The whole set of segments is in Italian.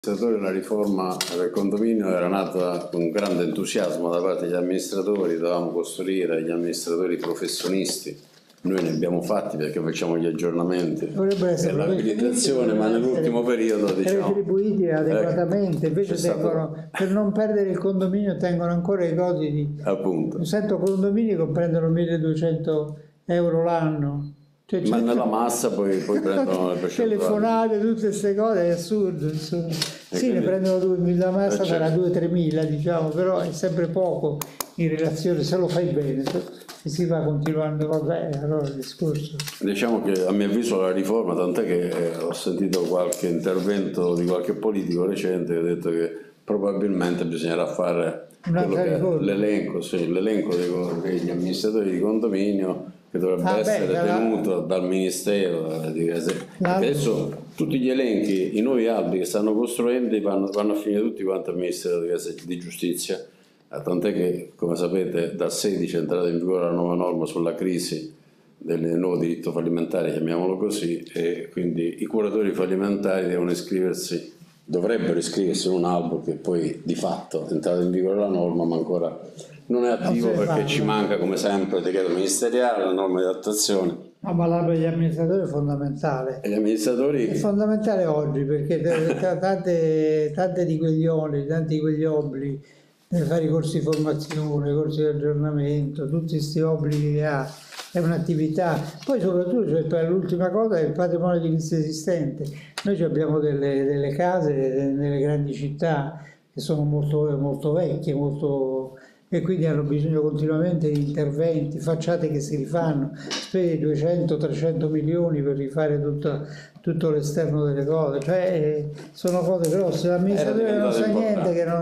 La riforma del condominio era nata con grande entusiasmo da parte degli amministratori, dovevamo costruire gli amministratori professionisti, noi ne abbiamo fatti perché facciamo gli aggiornamenti e l'abilitazione, ma nell'ultimo periodo diciamo retribuiti adeguatamente, invece tengono, per non perdere il condominio tengono ancora i cosi di appunto. Sento condomini che prendono 1.200 euro l'anno. Cioè, ma nella massa poi prendono le percentuali. Telefonate, tutte queste cose, è assurdo, insomma. Sì, quindi, ne prendono 2.000, la massa sarà 2-3.000, diciamo, però è sempre poco in relazione, se lo fai bene, se si va continuando, vabbè, allora il discorso. Diciamo che a mio avviso la riforma, tant'è che ho sentito qualche intervento di qualche politico recente che ha detto che probabilmente bisognerà fare l'elenco degli amministratori di condominio che dovrebbe essere tenuto dal Ministero. Adesso tutti gli elenchi, i nuovi albi che stanno costruendo vanno a finire tutti quanti al Ministero di Giustizia, tant'è che, come sapete, dal 16 è entrata in vigore la nuova norma sulla crisi del nuovo diritto fallimentare, chiamiamolo così, e quindi i curatori fallimentari dovrebbero iscriversi in un albo che poi di fatto è entrata in vigore la norma, ma ancora non è attivo perché ci manca, come sempre, il decreto ministeriale, la norma di attuazione. No, ma l'albo degli amministratori è fondamentale. E gli amministratori... È fondamentale oggi perché tante di quegli oneri, tanti di quegli obblighi, deve fare i corsi di formazione, i corsi di aggiornamento, tutti questi obblighi che ha, è un'attività. Poi soprattutto, cioè, l'ultima cosa è il patrimonio edilizio esistente. Noi abbiamo delle case nelle grandi città che sono molto vecchie, e quindi hanno bisogno continuamente di interventi, facciate che si rifanno, spendi 200-300 milioni per rifare tutto l'esterno delle cose, cioè sono cose grosse, l'amministratore non sa niente che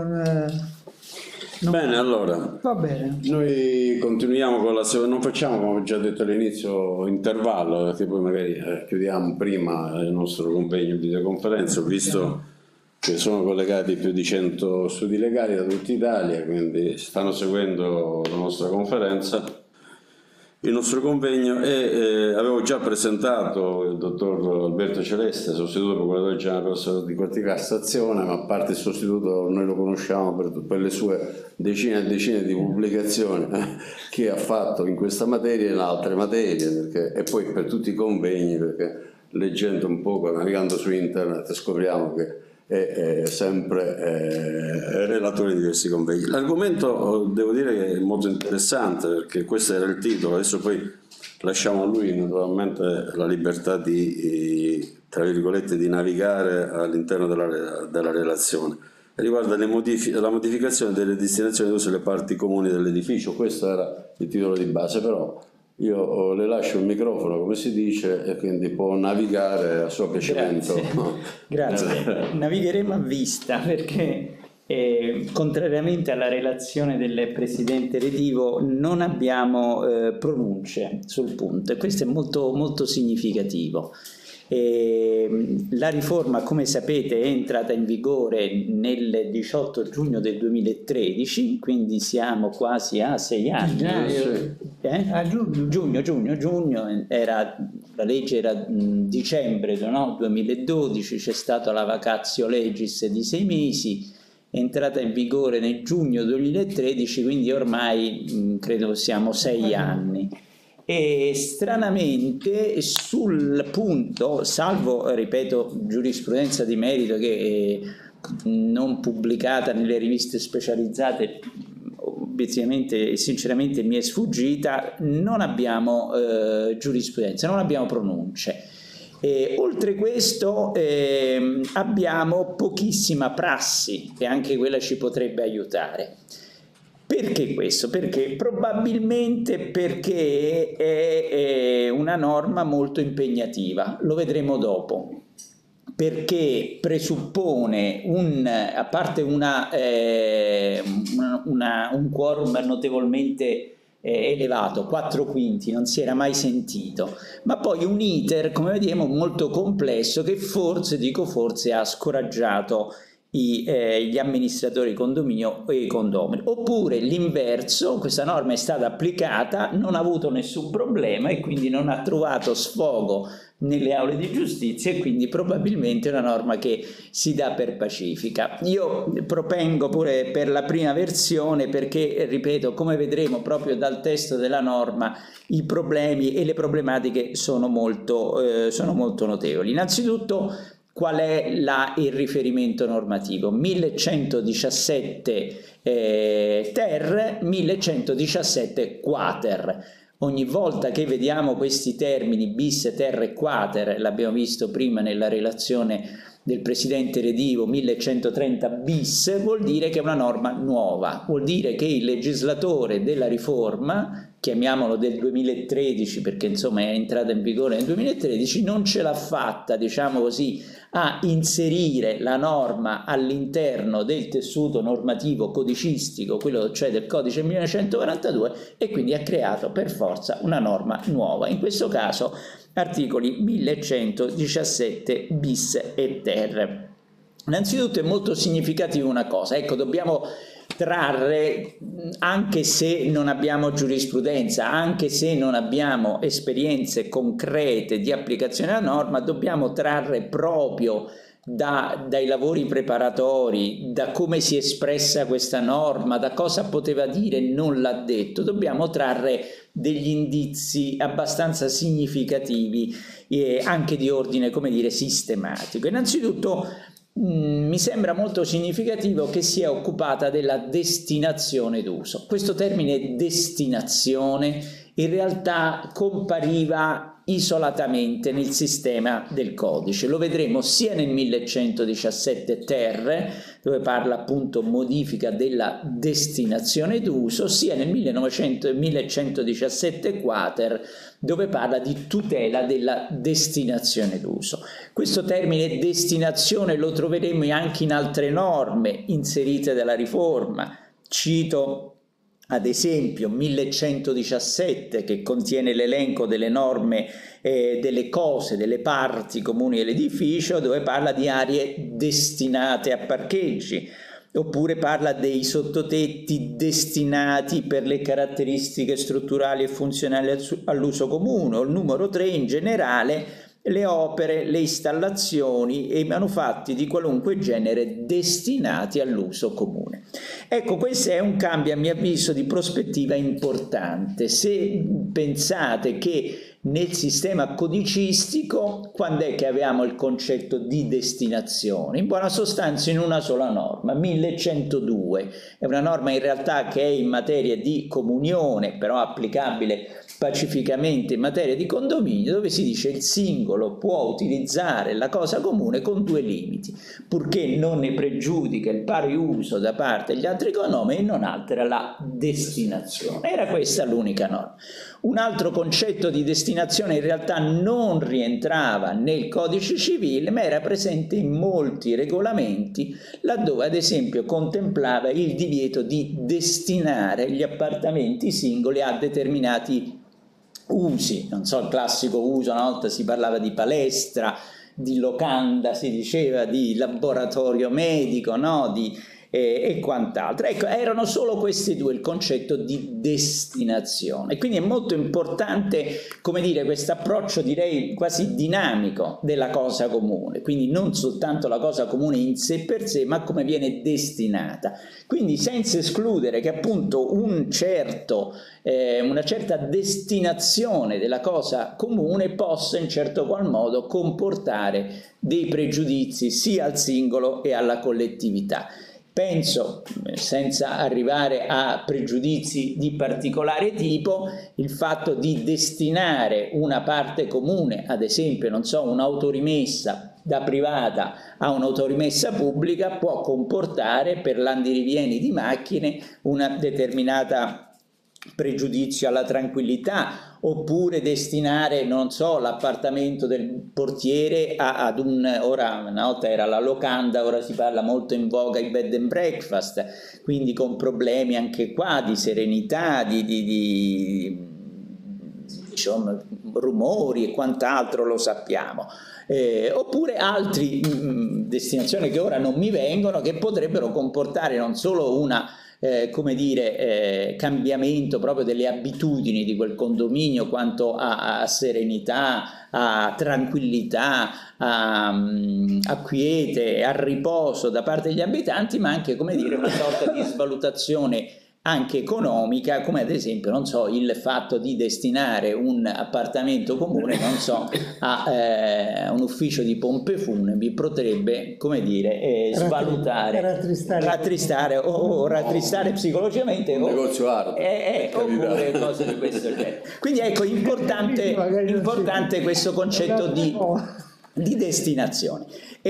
non... Bene, allora, va bene. Noi continuiamo con non facciamo, come ho già detto all'inizio, intervallo, perché poi magari chiudiamo prima il nostro convegno in videoconferenza, visto che sono collegati più di 100 studi legali da tutta Italia, quindi stanno seguendo la nostra conferenza, il nostro convegno, e avevo già presentato il dottor Alberto Celeste, sostituto procuratore generale di Corte di Cassazione, ma a parte il sostituto noi lo conosciamo per le sue decine e decine di pubblicazioni che ha fatto in questa materia e in altre materie, e poi per tutti i convegni, perché leggendo un po', navigando su internet, scopriamo che è sempre relatore di diversi convegni. L'argomento devo dire che è molto interessante, perché questo era il titolo, adesso poi lasciamo a lui naturalmente la libertà di, tra virgolette, di navigare all'interno della relazione. Riguarda la modificazione delle destinazioni d'uso delle parti comuni dell'edificio. Questo era il titolo di base, però io le lascio il microfono, come si dice, e quindi può navigare a suo piacimento. Grazie. Navigheremo a vista, perché contrariamente alla relazione del Presidente Redivo non abbiamo pronunce sul punto, e questo è molto, molto significativo. La riforma, come sapete, è entrata in vigore nel 18 giugno del 2013, quindi siamo quasi a 6 anni. A Giugno, la legge era dicembre 2012, c'è stata la vacatio legis di 6 mesi, è entrata in vigore nel giugno 2013, quindi ormai credo siamo 6 anni. E stranamente sul punto, salvo, ripeto, giurisprudenza di merito che non pubblicata nelle riviste specializzate, obiettivamente e sinceramente mi è sfuggita, non abbiamo giurisprudenza, non abbiamo pronunce. Oltre questo abbiamo pochissima prassi, e anche quella ci potrebbe aiutare. Perché questo? Probabilmente perché è una norma molto impegnativa, lo vedremo dopo, perché presuppone a parte un quorum notevolmente elevato, 4/5, non si era mai sentito, ma poi un iter, come vediamo, molto complesso, che forse ha scoraggiato gli amministratori condominio e i condomini. Oppure l'inverso, questa norma è stata applicata, non ha avuto nessun problema e quindi non ha trovato sfogo nelle aule di giustizia, e quindi probabilmente è una norma che si dà per pacifica. Io propengo pure per la prima versione perché, ripeto, come vedremo proprio dal testo della norma, i problemi e le problematiche sono molto notevoli. Innanzitutto, qual è il riferimento normativo? 1117 ter, 1117 quater. Ogni volta che vediamo questi termini bis, ter e quater, l'abbiamo visto prima nella relazione del Presidente Redivo, 1130 bis, vuol dire che è una norma nuova, vuol dire che il legislatore della riforma, chiamiamolo del 2013 perché insomma è entrata in vigore nel 2013, non ce l'ha fatta, diciamo così, a inserire la norma all'interno del tessuto normativo codicistico, quello cioè del codice 1942, e quindi ha creato per forza una norma nuova, in questo caso articoli 1117 bis e ter. Innanzitutto è molto significativo una cosa, ecco, dobbiamo trarre, anche se non abbiamo giurisprudenza, anche se non abbiamo esperienze concrete di applicazione della norma, dobbiamo trarre proprio dai lavori preparatori, da come si è espressa questa norma, da cosa poteva dire e non l'ha detto, dobbiamo trarre degli indizi abbastanza significativi, anche di ordine, come dire, sistematico. Innanzitutto mi sembra molto significativo che si è occupata della destinazione d'uso. Questo termine destinazione in realtà compariva isolatamente nel sistema del codice, lo vedremo sia nel 1117 ter, dove parla appunto modifica della destinazione d'uso, sia nel 1117 quater, dove parla di tutela della destinazione d'uso. Questo termine destinazione lo troveremo anche in altre norme inserite dalla riforma. Cito ad esempio 1117, che contiene l'elenco delle norme, delle cose, delle parti comuni dell'edificio, dove parla di aree destinate a parcheggi, oppure parla dei sottotetti destinati per le caratteristiche strutturali e funzionali all'uso comune, o il numero 3 in generale, le opere, le installazioni e i manufatti di qualunque genere destinati all'uso comune. Ecco, questo è un cambio a mio avviso di prospettiva importante. Se pensate che nel sistema codicistico, quando è che avevamo il concetto di destinazione? In buona sostanza in una sola norma, 1102, è una norma in realtà che è in materia di comunione, però applicabile pacificamente in materia di condominio, dove si dice il singolo può utilizzare la cosa comune con due limiti, purché non ne pregiudica il pari uso da parte degli altri condomini e non altera la destinazione. Era questa l'unica norma. Un altro concetto di destinazione in realtà non rientrava nel codice civile, ma era presente in molti regolamenti, laddove ad esempio contemplava il divieto di destinare gli appartamenti singoli a determinati usi. Non so, il classico uso, una volta si parlava di palestra, di locanda, si diceva di laboratorio medico, no? E quant'altro. Ecco, erano solo questi due, il concetto di destinazione. Quindi è molto importante, come dire, questo approccio, direi quasi dinamico, della cosa comune, quindi non soltanto la cosa comune in sé per sé, ma come viene destinata. Quindi senza escludere che appunto una certa destinazione della cosa comune possa in certo qual modo comportare dei pregiudizi sia al singolo e alla collettività. Penso, senza arrivare a pregiudizi di particolare tipo, il fatto di destinare una parte comune, ad esempio, non so, un'autorimessa da privata a un'autorimessa pubblica, può comportare per l'andirivieni di macchine una determinata pregiudizio alla tranquillità, oppure destinare, non so, l'appartamento del portiere ad ora una volta era la locanda, ora si parla molto in voga i bed and breakfast, quindi con problemi anche qua di serenità, diciamo, rumori e quant'altro, lo sappiamo. Oppure altre destinazioni che ora non mi vengono, che potrebbero comportare non solo una come dire, cambiamento proprio delle abitudini di quel condominio quanto a serenità, a tranquillità, a quiete, a riposo da parte degli abitanti, ma anche, come dire, una sorta di svalutazione anche economica, come ad esempio, non so, il fatto di destinare un appartamento comune, non so, a un ufficio di pompe funebri potrebbe, come dire, svalutare, rattristare o rattristare psicologicamente, un negozio art, oppure cose di questo genere. Quindi ecco, importante questo concetto di destinazione.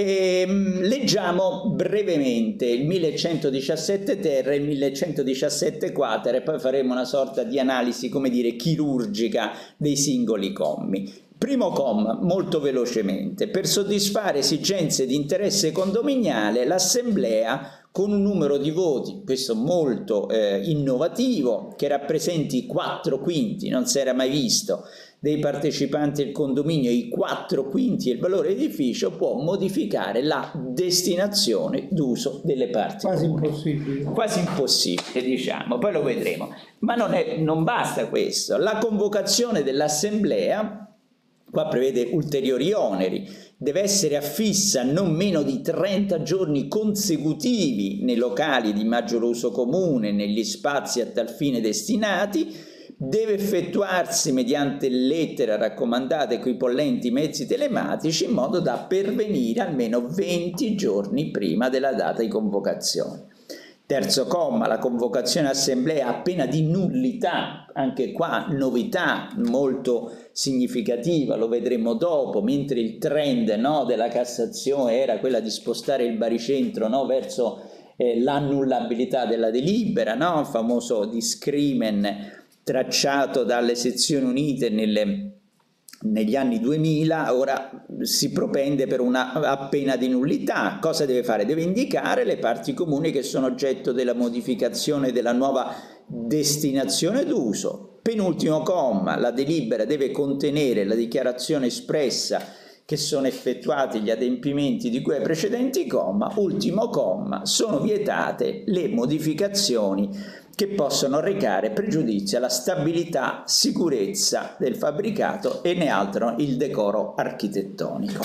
Leggiamo brevemente il 1117 ter e il 1117 quater e poi faremo una sorta di analisi, come dire, chirurgica dei singoli commi. Primo comma, molto velocemente: per soddisfare esigenze di interesse condominiale, l'assemblea con un numero di voti, questo molto innovativo, che rappresenti i 4/5, non si era mai visto, dei partecipanti al condominio, i 4/5 del valore dell'edificio, può modificare la destinazione d'uso delle parti comuni. Quasi impossibile, diciamo, poi lo vedremo. Ma non basta questo. La convocazione dell'assemblea, qua prevede ulteriori oneri, deve essere affissa non meno di 30 giorni consecutivi nei locali di maggior uso comune, negli spazi a tal fine destinati, deve effettuarsi mediante lettere raccomandate equipollenti mezzi telematici in modo da pervenire almeno 20 giorni prima della data di convocazione. Terzo comma, la convocazione assemblea a pena di nullità, anche qua novità molto significativa, lo vedremo dopo, mentre il trend, no, della Cassazione era quella di spostare il baricentro, no, verso l'annullabilità della delibera, no, il famoso discrimen tracciato dalle sezioni unite negli anni 2000, ora si propende per una appena di nullità. Cosa deve fare? Deve indicare le parti comuni che sono oggetto della modificazione della nuova destinazione d'uso. Penultimo comma, la delibera deve contenere la dichiarazione espressa che sono effettuati gli adempimenti di cui ai precedenti comma. Ultimo comma, sono vietate le modificazioni che possono recare pregiudizio alla stabilità, sicurezza del fabbricato e ne alterano il decoro architettonico.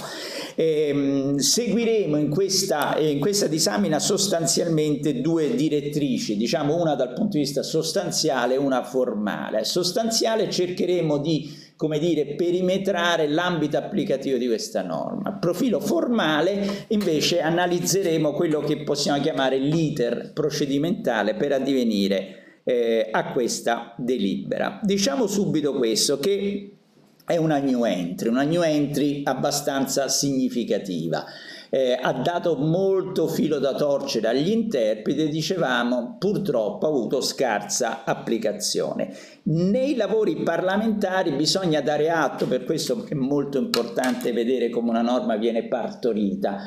Seguiremo in questa disamina sostanzialmente due direttrici, diciamo una dal punto di vista sostanziale e una formale. Sostanziale, cercheremo di, come dire, perimetrare l'ambito applicativo di questa norma. Profilo formale, invece, analizzeremo quello che possiamo chiamare l'iter procedimentale per addivenire a questa delibera. Diciamo subito questo, che è una new entry abbastanza significativa. Ha dato molto filo da torcere agli interpreti, dicevamo, purtroppo ha avuto scarsa applicazione. Nei lavori parlamentari bisogna dare atto, per questo è molto importante vedere come una norma viene partorita,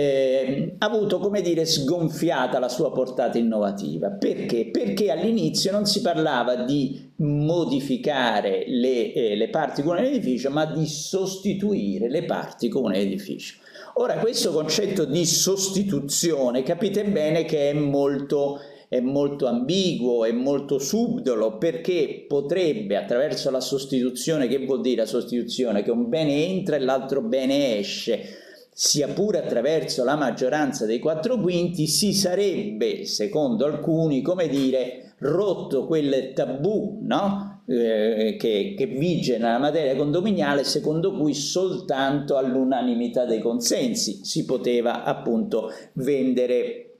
ha avuto, come dire, sgonfiata la sua portata innovativa. Perché? Perché all'inizio non si parlava di modificare le parti comuni dell'edificio, ma di sostituire le parti comuni dell'edificio. Ora, questo concetto di sostituzione capite bene che è molto ambiguo, è molto subdolo, perché potrebbe, attraverso la sostituzione, che vuol dire la sostituzione? Che un bene entra e l'altro bene esce, sia pure attraverso la maggioranza dei 4/5, si sarebbe, secondo alcuni, come dire, rotto quel tabù, no? Che vige nella materia condominiale, secondo cui soltanto all'unanimità dei consensi si poteva appunto vendere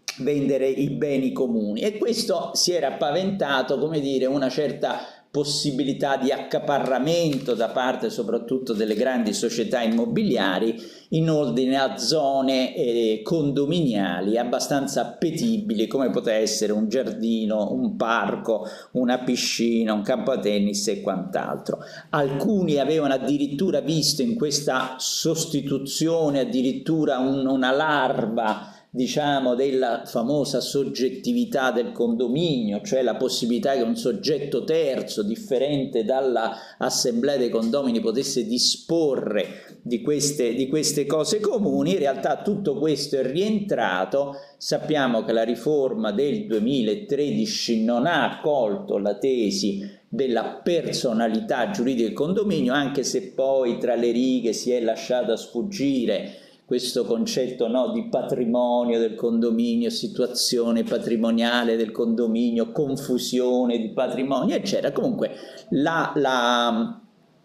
i beni comuni, e questo si era paventato, come dire, una certa possibilità di accaparramento da parte soprattutto delle grandi società immobiliari in ordine a zone condominiali abbastanza appetibili, come poteva essere un giardino, un parco, una piscina, un campo da tennis e quant'altro. Alcuni avevano addirittura visto in questa sostituzione addirittura una larva diciamo, della famosa soggettività del condominio, cioè la possibilità che un soggetto terzo, differente dall'assemblea dei condomini, potesse disporre di queste cose comuni. In realtà tutto questo è rientrato. Sappiamo che la riforma del 2013 non ha accolto la tesi della personalità giuridica del condominio, anche se poi tra le righe si è lasciata sfuggire questo concetto, no, di patrimonio del condominio, situazione patrimoniale del condominio, confusione di patrimonio, eccetera. Comunque la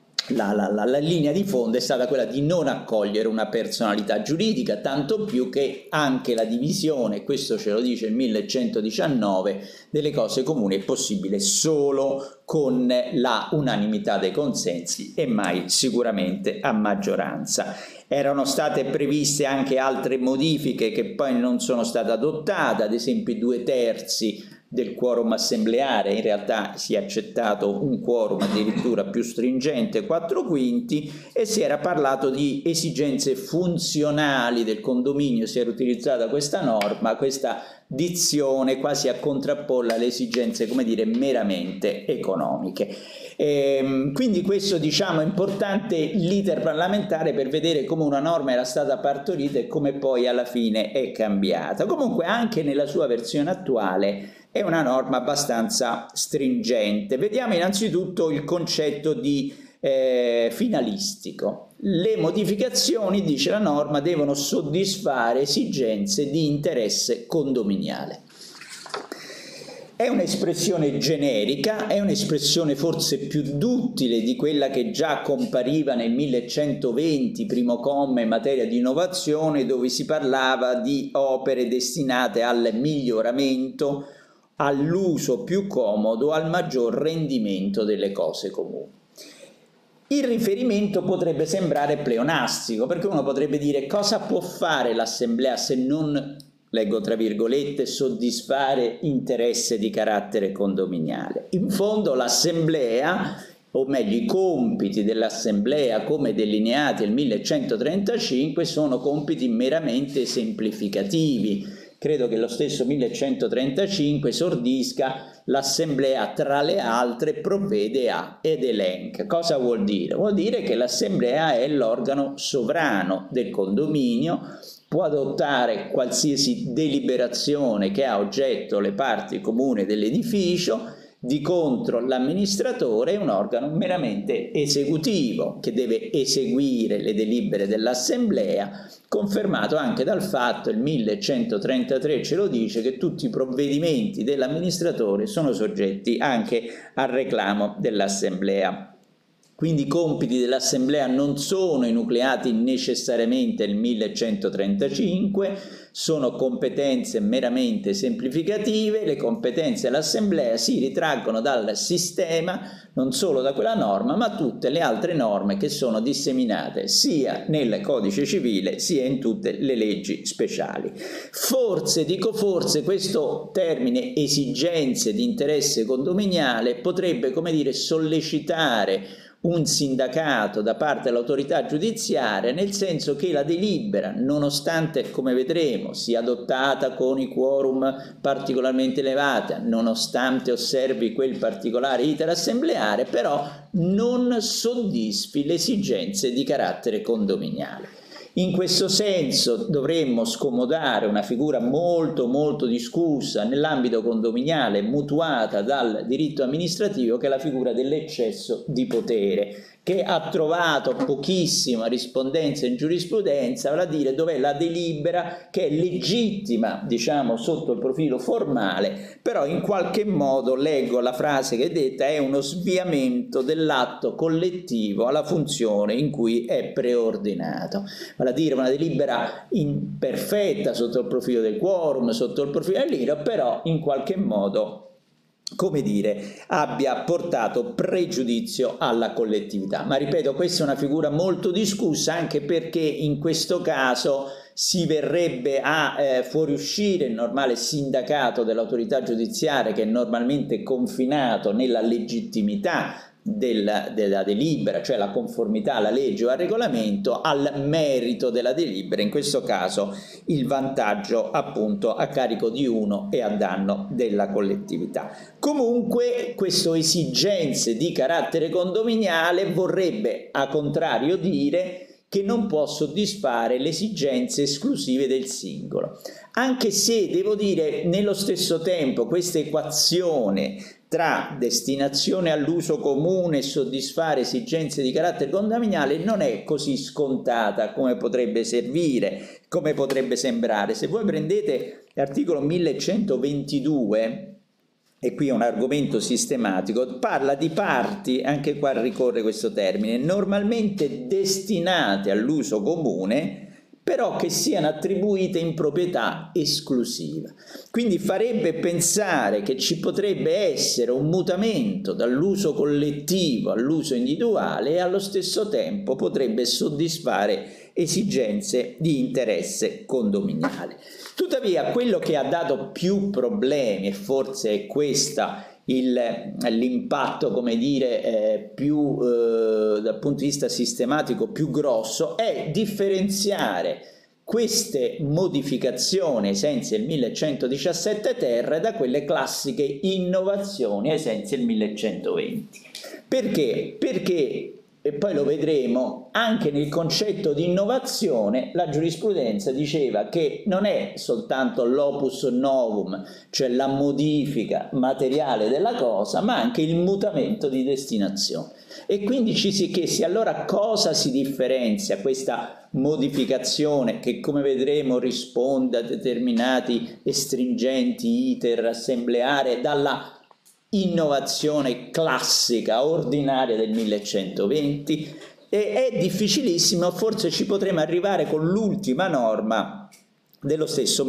linea di fondo è stata quella di non accogliere una personalità giuridica, tanto più che anche la divisione, questo ce lo dice il 1119, delle cose comuni è possibile solo con la unanimità dei consensi e mai sicuramente a maggioranza. Erano state previste anche altre modifiche che poi non sono state adottate, ad esempio i 2/3 del quorum assembleare. In realtà si è accettato un quorum addirittura più stringente, 4/5, e si era parlato di esigenze funzionali del condominio. Si era utilizzata questa norma, questa dizione quasi a contrapporla alle esigenze, come dire, meramente economiche. Quindi questo, diciamo, è importante l'iter parlamentare per vedere come una norma era stata partorita e come poi alla fine è cambiata. Comunque anche nella sua versione attuale è una norma abbastanza stringente. Vediamo innanzitutto il concetto di finalistico. Le modificazioni, dice la norma, devono soddisfare esigenze di interesse condominiale. È un'espressione generica, è un'espressione forse più duttile di quella che già compariva nel 1120, primo comma, in materia di innovazione, dove si parlava di opere destinate al miglioramento, all'uso più comodo, al maggior rendimento delle cose comuni. Il riferimento potrebbe sembrare pleonastico, perché uno potrebbe dire: cosa può fare l'assemblea se non, leggo tra virgolette, soddisfare interesse di carattere condominiale? In fondo l'assemblea, o meglio i compiti dell'assemblea come delineati nel 1135, sono compiti meramente esemplificativi. Credo che lo stesso 1135 esordisca: l'assemblea tra le altre provvede a ed elenca. Cosa vuol dire? Vuol dire che l'assemblea è l'organo sovrano del condominio, può adottare qualsiasi deliberazione che ha oggetto le parti comuni dell'edificio. Di contro l'amministratore è un organo meramente esecutivo che deve eseguire le delibere dell'assemblea, confermato anche dal fatto, il 1133 ce lo dice, che tutti i provvedimenti dell'amministratore sono soggetti anche al reclamo dell'assemblea. Quindi i compiti dell'assemblea non sono enucleati necessariamente nel 1135, sono competenze meramente semplificative. Le competenze dell'assemblea si ritraggono dal sistema, non solo da quella norma, ma tutte le altre norme che sono disseminate sia nel codice civile sia in tutte le leggi speciali. Forse, dico forse, questo termine esigenze di interesse condominiale potrebbe, come dire, sollecitare un sindacato da parte dell'autorità giudiziaria, nel senso che la delibera, nonostante, come vedremo, sia adottata con i quorum particolarmente elevati, nonostante osservi quel particolare iter assembleare, però non soddisfi le esigenze di carattere condominiale. In questo senso dovremmo scomodare una figura molto discussa nell'ambito condominiale, mutuata dal diritto amministrativo, che è la figura dell'eccesso di potere, che ha trovato pochissima rispondenza in giurisprudenza, vale a dire dov'è la delibera che è legittima, diciamo, sotto il profilo formale, però in qualche modo, leggo la frase che è detta, è uno sviamento dell'atto collettivo alla funzione in cui è preordinato. Vale a dire una delibera imperfetta sotto il profilo del quorum, sotto il profilo dell'IRO, però in qualche modo, come dire, abbia portato pregiudizio alla collettività. Ma ripeto, questa è una figura molto discussa, anche perché in questo caso si verrebbe a fuoriuscire il normale sindacato dell'autorità giudiziaria, che è normalmente confinato nella legittimità della delibera, cioè la conformità alla legge o al regolamento, al merito della delibera, in questo caso il vantaggio appunto a carico di uno e a danno della collettività. Comunque queste esigenze di carattere condominiale vorrebbe a contrario dire che non può soddisfare le esigenze esclusive del singolo, anche se devo dire nello stesso tempo questa equazione tra destinazione all'uso comune e soddisfare esigenze di carattere condominiale non è così scontata come potrebbe servire, come potrebbe sembrare. Se voi prendete l'articolo 1122, e qui è un argomento sistematico, parla di parti, anche qua ricorre questo termine, normalmente destinate all'uso comune, però che siano attribuite in proprietà esclusiva. Quindi farebbe pensare che ci potrebbe essere un mutamento dall'uso collettivo all'uso individuale e allo stesso tempo potrebbe soddisfare esigenze di interesse condominiale. Tuttavia quello che ha dato più problemi, e forse è questa l'impatto, come dire, più dal punto di vista sistematico più grosso, è differenziare queste modificazioni ai sensi del 1117 ter da quelle classiche innovazioni ai sensi del 1120. Perché? Perché, e poi lo vedremo, anche nel concetto di innovazione la giurisprudenza diceva che non è soltanto l'opus novum, cioè la modifica materiale della cosa, ma anche il mutamento di destinazione. E quindi ci si chiese allora cosa si differenzia questa modificazione che, come vedremo, risponde a determinati e stringenti iter assembleare dalla innovazione classica, ordinaria del 1120, e è difficilissimo, forse ci potremo arrivare con l'ultima norma dello stesso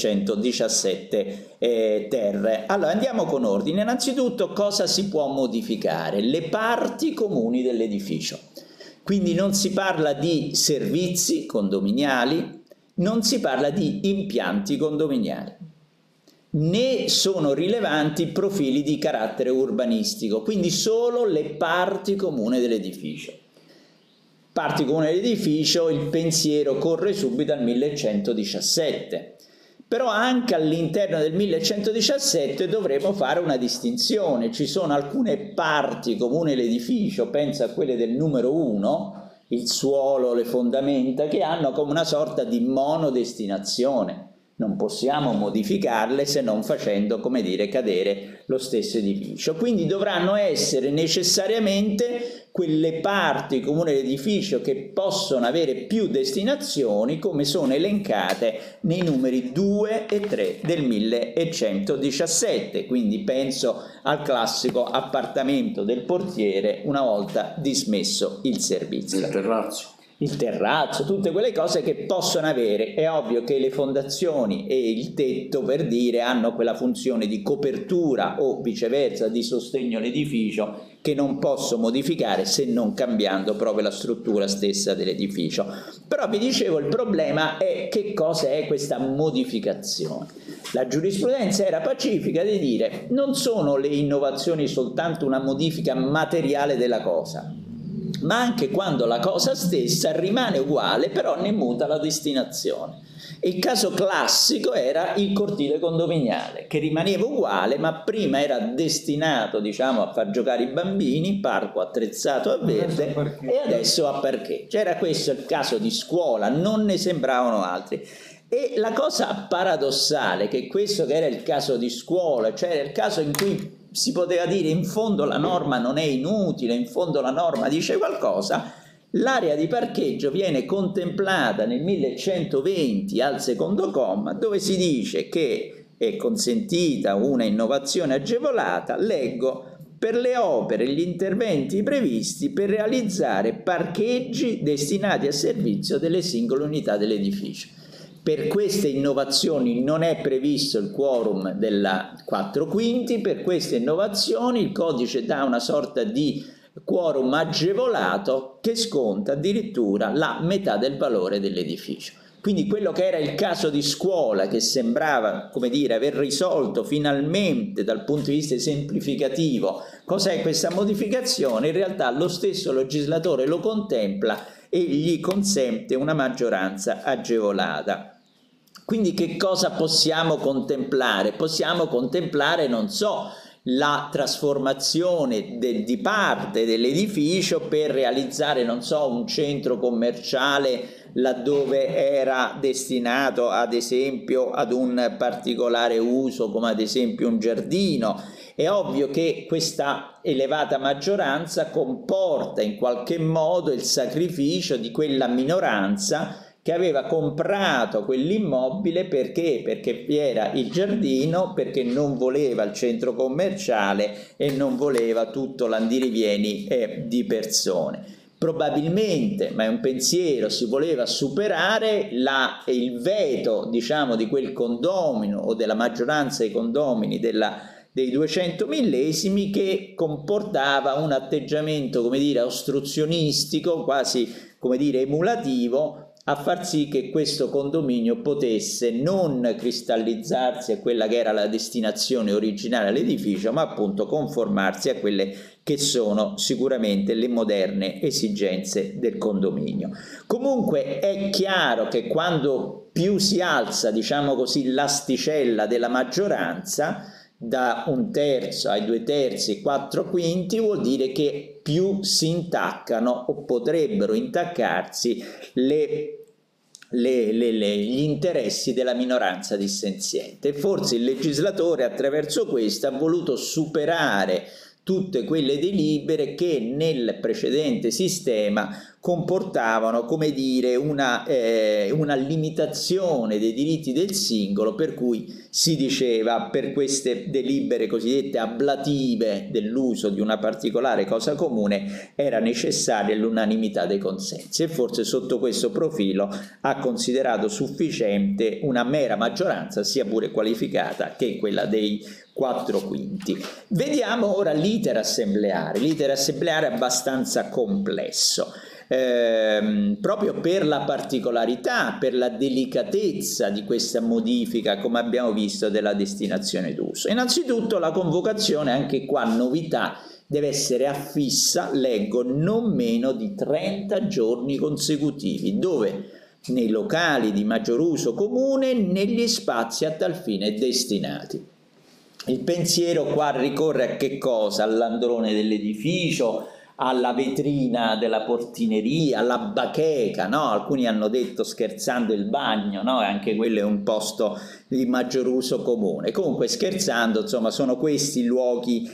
1117 ter. Allora andiamo con ordine. Innanzitutto cosa si può modificare? Le parti comuni dell'edificio. Quindi non si parla di servizi condominiali, non si parla di impianti condominiali, né sono rilevanti profili di carattere urbanistico, quindi solo le parti comuni dell'edificio. Parti comuni dell'edificio, il pensiero corre subito al 1117, però anche all'interno del 1117 dovremo fare una distinzione. Ci sono alcune parti comuni dell'edificio, penso a quelle del numero 1, il suolo, le fondamenta, che hanno come una sorta di monodestinazione. Non possiamo modificarle se non facendo, come dire, cadere lo stesso edificio. Quindi dovranno essere necessariamente quelle parti comuni dell'edificio che possono avere più destinazioni, come sono elencate nei numeri 2 e 3 del 1117. Quindi penso al classico appartamento del portiere una volta dismesso il servizio. Il terrazzo, tutte quelle cose che possono avere. È ovvio che le fondazioni e il tetto, per dire, hanno quella funzione di copertura o viceversa di sostegno all'edificio che non posso modificare se non cambiando proprio la struttura stessa dell'edificio. Però vi dicevo, il problema è che cosa è questa modificazione. La giurisprudenza era pacifica di dire non sono le innovazioni soltanto una modifica materiale della cosa, ma anche quando la cosa stessa rimane uguale, però ne muta la destinazione. Il caso classico era il cortile condominiale, che rimaneva uguale, ma prima era destinato, diciamo, a far giocare i bambini, parco attrezzato a verde, e adesso a parquet. C'era questo il caso di scuola, non ne sembravano altri. E la cosa paradossale, che questo che era il caso di scuola, cioè era il caso in cui si poteva dire in fondo la norma non è inutile, in fondo la norma dice qualcosa, l'area di parcheggio viene contemplata nel 1120 al secondo comma, dove si dice che è consentita una innovazione agevolata, leggo, per le opere e gli interventi previsti per realizzare parcheggi destinati a servizio delle singole unità dell'edificio. Per queste innovazioni non è previsto il quorum della 4/5, per queste innovazioni il codice dà una sorta di quorum agevolato che sconta addirittura la metà del valore dell'edificio. Quindi quello che era il caso di scuola, che sembrava, come dire, aver risolto finalmente dal punto di vista esemplificativo cos'è questa modificazione, in realtà lo stesso legislatore lo contempla e gli consente una maggioranza agevolata. Quindi che cosa possiamo contemplare? Possiamo contemplare, non so, la trasformazione di parte dell'edificio per realizzare, non so, un centro commerciale laddove era destinato ad esempio ad un particolare uso, come ad esempio un giardino. È ovvio che questa elevata maggioranza comporta in qualche modo il sacrificio di quella minoranza che aveva comprato quell'immobile perché vi era il giardino, perché non voleva il centro commerciale e non voleva tutto l'andirivieni di persone. Probabilmente, ma è un pensiero, si voleva superare il veto, diciamo, di quel condomino o della maggioranza dei condomini dei 200 millesimi, che comportava un atteggiamento, come dire, ostruzionistico, quasi, come dire, emulativo, a far sì che questo condominio potesse non cristallizzarsi a quella che era la destinazione originale dell'edificio, ma appunto conformarsi a quelle che sono sicuramente le moderne esigenze del condominio. Comunque è chiaro che quando più si alza, diciamo così, l'asticella della maggioranza, da 1/3 ai 2/3, 4/5, vuol dire che più si intaccano o potrebbero intaccarsi gli interessi della minoranza dissenziente. Forse il legislatore attraverso questo ha voluto superare tutte quelle delibere che nel precedente sistema comportavano, come dire, una limitazione dei diritti del singolo, per cui si diceva per queste delibere cosiddette ablative dell'uso di una particolare cosa comune era necessaria l'unanimità dei consensi, e forse sotto questo profilo ha considerato sufficiente una mera maggioranza, sia pure qualificata, che quella dei 4/5. Vediamo ora l'iter assembleare. L'iter assembleare è abbastanza complesso. Proprio per la particolarità, per la delicatezza di questa modifica, come abbiamo visto, della destinazione d'uso. Innanzitutto la convocazione, anche qua novità, deve essere affissa, leggo, non meno di 30 giorni consecutivi, dove nei locali di maggior uso comune, negli spazi a tal fine destinati. Il pensiero qua ricorre a che cosa? All'androne dell'edificio, alla vetrina della portineria, alla bacheca, no? Alcuni hanno detto scherzando il bagno, no? Anche quello è un posto di maggior uso comune. Comunque scherzando, insomma, sono questi luoghi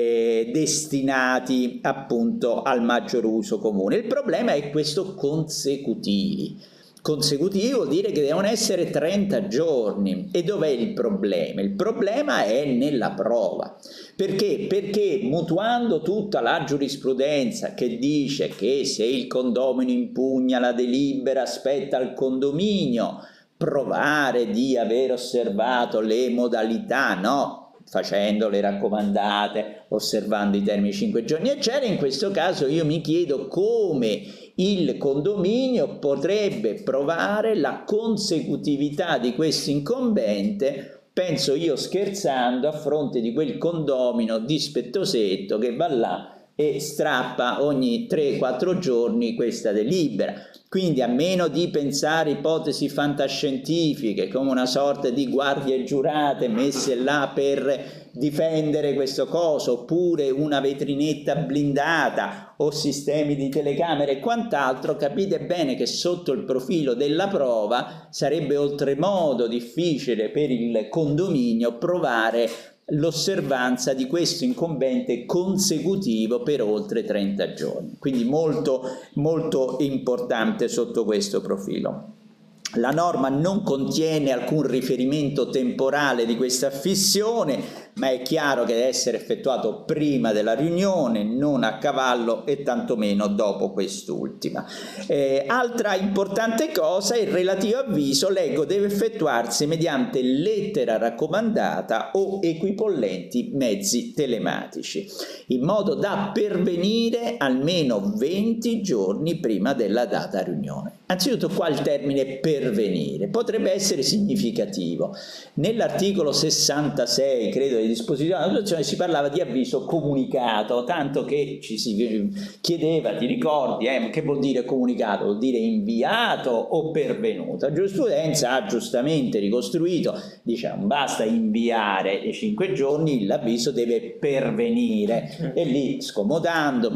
destinati appunto al maggior uso comune. Il problema è questo consecutivi. Consecutivi vuol dire che devono essere 30 giorni. E dov'è il problema? Il problema è nella prova. Perché? Perché mutuando tutta la giurisprudenza che dice che se il condomino impugna la delibera spetta al condominio provare di aver osservato le modalità, no? Facendo le raccomandate, osservando i termini 5 giorni, eccetera. In questo caso io mi chiedo come il condominio potrebbe provare la consecutività di questo incombente, penso io scherzando, a fronte di quel condomino dispettosetto che va là e strappa ogni 3-4 giorni questa delibera. Quindi, a meno di pensare ipotesi fantascientifiche come una sorta di guardie giurate messe là per difendere questo coso, oppure una vetrinetta blindata o sistemi di telecamere e quant'altro, capite bene che sotto il profilo della prova sarebbe oltremodo difficile per il condominio provare l'osservanza di questo incombente consecutivo per oltre 30 giorni. Quindi molto, molto importante sotto questo profilo. La norma non contiene alcun riferimento temporale di questa affissione, ma è chiaro che deve essere effettuato prima della riunione, non a cavallo e tantomeno dopo quest'ultima. Altra importante cosa, il relativo avviso, leggo, deve effettuarsi mediante lettera raccomandata o equipollenti mezzi telematici, in modo da pervenire almeno 20 giorni prima della data riunione. Anzitutto qua il termine pervenire. Potrebbe essere significativo. Nell'articolo 66, credo, di disposizione della Costituzione si parlava di avviso comunicato, tanto che ci si chiedeva, ti ricordi, che vuol dire comunicato? Vuol dire inviato o pervenuto? La giurisprudenza ha giustamente ricostruito, dice non basta inviare i 5 giorni, l'avviso deve pervenire, e lì scomodando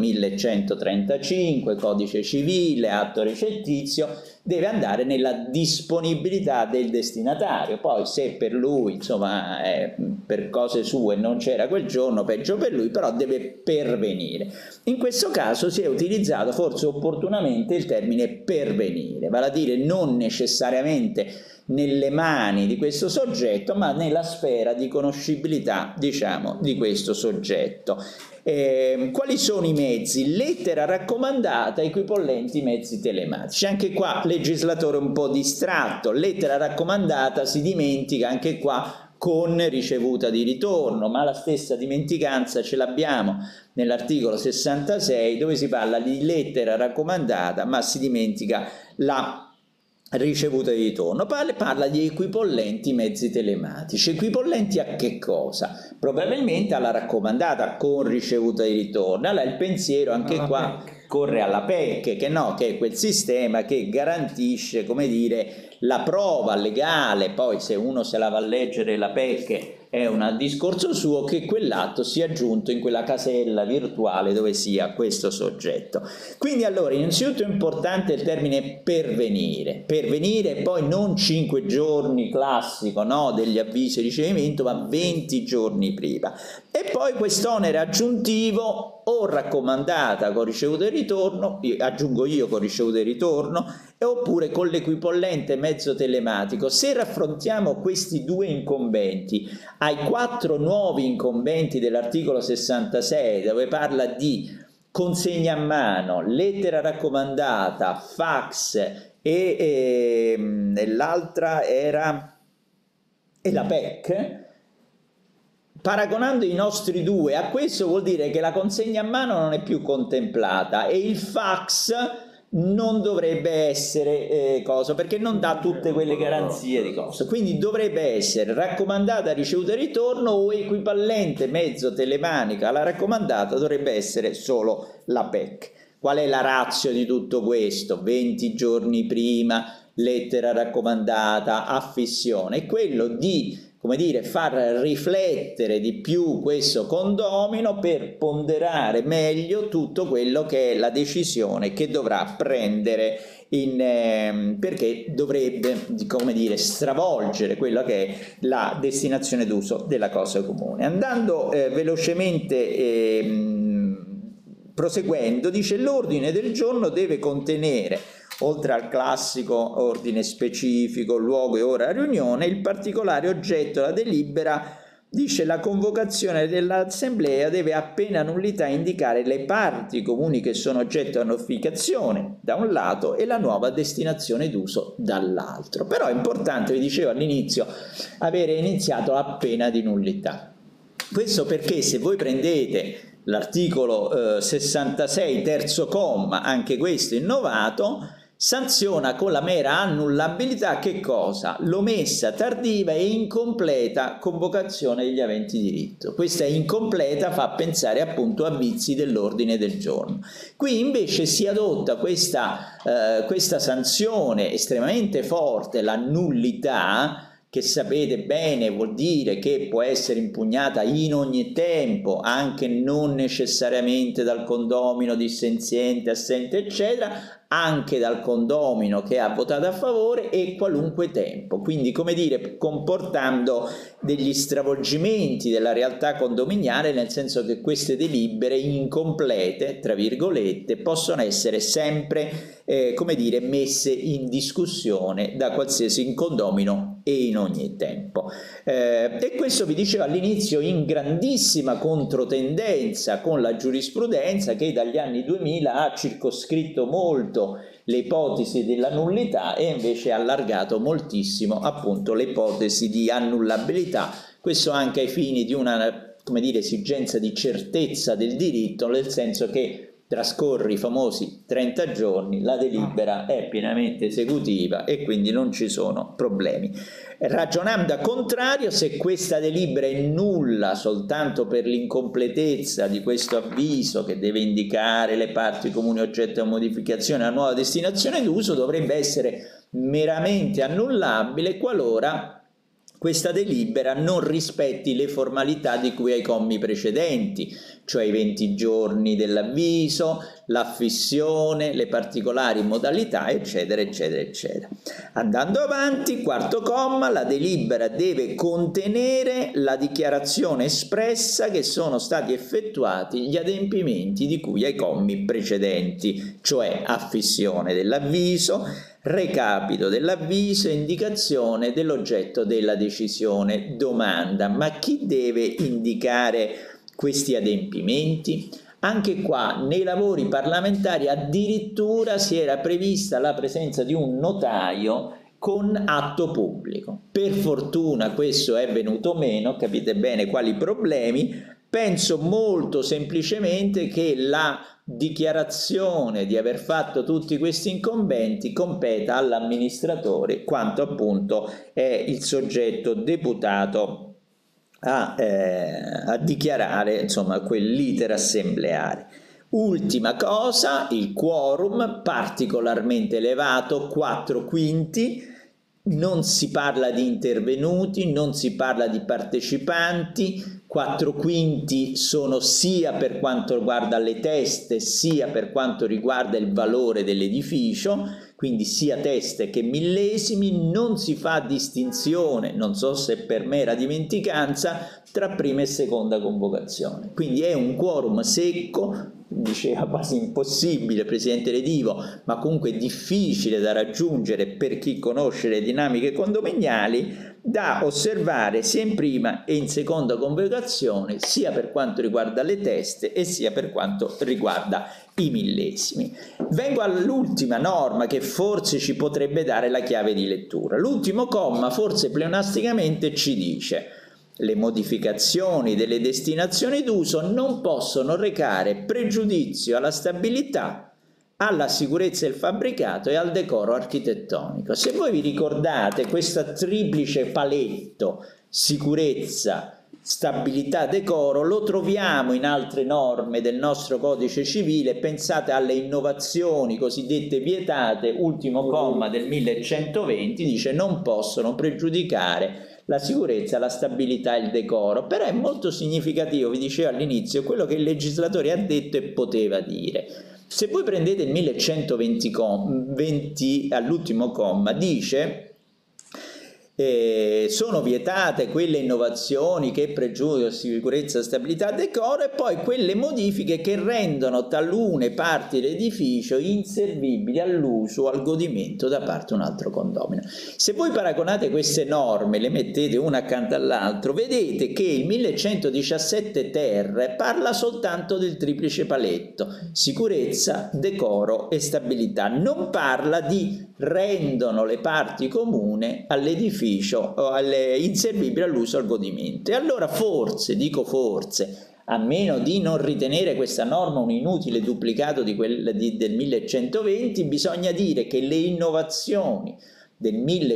1135, codice civile, atto recettizio, deve andare nella disponibilità del destinatario. Poi se per lui, insomma, per cose sue non c'era quel giorno, peggio per lui, però deve pervenire. In questo caso si è utilizzato forse opportunamente il termine pervenire, vale a dire non necessariamente nelle mani di questo soggetto, ma nella sfera di conoscibilità, diciamo, di questo soggetto. Quali sono i mezzi? Lettera raccomandata, equipollenti mezzi telematici. Anche qua legislatore un po' distratto, lettera raccomandata si dimentica anche qua con ricevuta di ritorno, ma la stessa dimenticanza ce l'abbiamo nell'articolo 66 dove si parla di lettera raccomandata ma si dimentica la ricevuta di ritorno. Parla di equipollenti mezzi telematici. Equipollenti a che cosa? Probabilmente alla raccomandata con ricevuta di ritorno. Allora il pensiero anche qua corre alla PEC, che è quel sistema che garantisce, come dire, la prova legale. Poi se uno se la va a leggere la PEC è un discorso suo, che quell'atto sia aggiunto in quella casella virtuale dove sia questo soggetto. Quindi allora innanzitutto è importante il termine pervenire, pervenire poi non 5 giorni classico, no, degli avvisi di ricevimento, ma 20 giorni prima. E poi quest'onere aggiuntivo o raccomandata con ricevuta e ritorno, aggiungo io con ricevuta e ritorno, oppure con l'equipollente mezzo telematico. Se raffrontiamo questi due incombenti ai 4 nuovi incombenti dell'articolo 66, dove parla di consegna a mano, lettera raccomandata, fax e l'altra era la PEC, paragonando i nostri due a questo vuol dire che la consegna a mano non è più contemplata e il fax non dovrebbe essere cosa, perché non dà tutte quelle garanzie di cosa. Quindi dovrebbe essere raccomandata, ricevuta e ritorno, o equivalente mezzo telemanica alla raccomandata dovrebbe essere solo la PEC. Qual è la ratio di tutto questo? 20 giorni prima, lettera raccomandata, affissione, è quello di, come dire, far riflettere di più questo condomino per ponderare meglio tutto quello che è la decisione che dovrà prendere perché dovrebbe, come dire, stravolgere quello che è la destinazione d'uso della cosa comune. Andando velocemente proseguendo, dice l'ordine del giorno deve contenere, oltre al classico ordine specifico, luogo e ora riunione, il particolare oggetto della delibera. Dice la convocazione dell'assemblea deve appena nullità indicare le parti comuni che sono oggetto a notificazione da un lato e la nuova destinazione d'uso dall'altro. Però è importante, vi dicevo all'inizio, avere iniziato appena di nullità. Questo perché se voi prendete l'articolo 66 terzo comma, anche questo innovato, sanziona con la mera annullabilità che cosa? L'omessa, tardiva e incompleta convocazione degli aventi diritto. Questa incompleta fa pensare appunto a vizi dell'ordine del giorno. Qui invece si adotta questa sanzione estremamente forte, la nullità, che sapete bene vuol dire che può essere impugnata in ogni tempo, anche non necessariamente dal condomino dissenziente, assente, eccetera, anche dal condomino che ha votato a favore e qualunque tempo. Quindi, come dire, comportando degli stravolgimenti della realtà condominiale, nel senso che queste delibere incomplete, tra virgolette, possono essere sempre come dire, messe in discussione da qualsiasi condomino e in ogni tempo. E questo vi dicevo all'inizio in grandissima controtendenza con la giurisprudenza che dagli anni 2000 ha circoscritto molto le ipotesi della nullità e invece ha allargato moltissimo appunto le ipotesi di annullabilità. Questo anche ai fini di una, come dire, esigenza di certezza del diritto, nel senso che trascorri i famosi 30 giorni, la delibera è pienamente esecutiva e quindi non ci sono problemi. Ragionando a contrario, se questa delibera è nulla soltanto per l'incompletezza di questo avviso che deve indicare le parti comuni oggetto di modificazione alla nuova destinazione d'uso, dovrebbe essere meramente annullabile qualora questa delibera non rispetti le formalità di cui ai commi precedenti, cioè i 20 giorni dell'avviso, l'affissione, le particolari modalità, eccetera, eccetera, eccetera. Andando avanti, quarto comma, la delibera deve contenere la dichiarazione espressa che sono stati effettuati gli adempimenti di cui ai commi precedenti, cioè affissione dell'avviso, recapito dell'avviso e indicazione dell'oggetto della decisione. Domanda: ma chi deve indicare questi adempimenti? Anche qua nei lavori parlamentari addirittura si era prevista la presenza di un notaio con atto pubblico. Per fortuna questo è venuto meno, capite bene quali problemi. Penso molto semplicemente che la dichiarazione di aver fatto tutti questi incombenti competa all'amministratore, quanto appunto è il soggetto deputato a dichiarare, insomma, quell'iter assembleare. Ultima cosa, il quorum particolarmente elevato, 4/5. Non si parla di intervenuti, non si parla di partecipanti, 4/5 sono sia per quanto riguarda le teste sia per quanto riguarda il valore dell'edificio, quindi sia teste che millesimi, non si fa distinzione, non so se per mera dimenticanza, tra prima e seconda convocazione. Quindi è un quorum secco, diceva quasi impossibile Presidente Redivo, ma comunque difficile da raggiungere per chi conosce le dinamiche condominiali, da osservare sia in prima e in seconda convocazione, sia per quanto riguarda le teste e sia per quanto riguarda i millesimi. Vengo all'ultima norma che forse ci potrebbe dare la chiave di lettura. L'ultimo comma, forse pleonasticamente, ci dice: le modificazioni delle destinazioni d'uso non possono recare pregiudizio alla stabilità, alla sicurezza del fabbricato e al decoro architettonico. Se voi vi ricordate questa triplice paletto, sicurezza, stabilità, decoro, lo troviamo in altre norme del nostro codice civile. Pensate alle innovazioni cosiddette vietate, ultimo comma del 1120 dice non possono pregiudicare la sicurezza, la stabilità e il decoro. Però è molto significativo, vi dicevo all'inizio, quello che il legislatore ha detto e poteva dire. Se voi prendete il 1120 all'ultimo comma, dice sono vietate quelle innovazioni che pregiudicano sicurezza, stabilità, decoro, e poi quelle modifiche che rendono talune parti dell'edificio inservibili all'uso o al godimento da parte di un altro condomino. Se voi paragonate queste norme, le mettete una accanto all'altro, vedete che il 1117 ter parla soltanto del triplice paletto, sicurezza, decoro e stabilità, non parla di rendono le parti comune all'edificio o inservibili all'uso o al godimento. E allora forse, dico forse, a meno di non ritenere questa norma un inutile duplicato del 1120, bisogna dire che le innovazioni del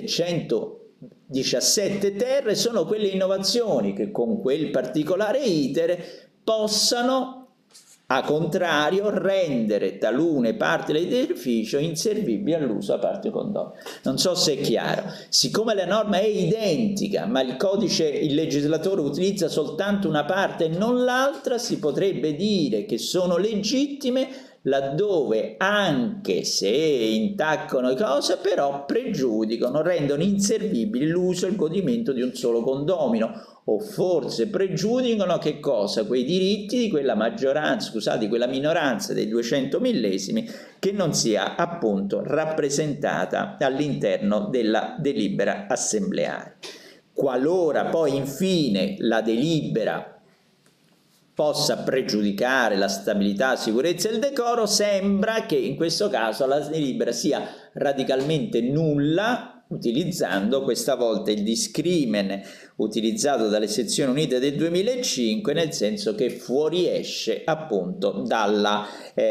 1117 ter sono quelle innovazioni che con quel particolare iter possano, a contrario, rendere talune parti dell'edificio inservibili all'uso da parte condomino. Non so se è chiaro. Siccome la norma è identica, ma il legislatore utilizza soltanto una parte e non l'altra, si potrebbe dire che sono legittime laddove, anche se intaccano cose, però pregiudicano, rendono inservibili l'uso e il godimento di un solo condomino, o forse pregiudicano che cosa? Quei diritti di quella maggioranza, scusate, quella minoranza dei 200 millesimi che non sia appunto rappresentata all'interno della delibera assembleare. Qualora poi infine la delibera possa pregiudicare la stabilità, la sicurezza e il decoro, sembra che in questo caso la delibera sia radicalmente nulla, utilizzando questa volta il discrimen utilizzato dalle sezioni unite del 2005, nel senso che fuoriesce appunto dal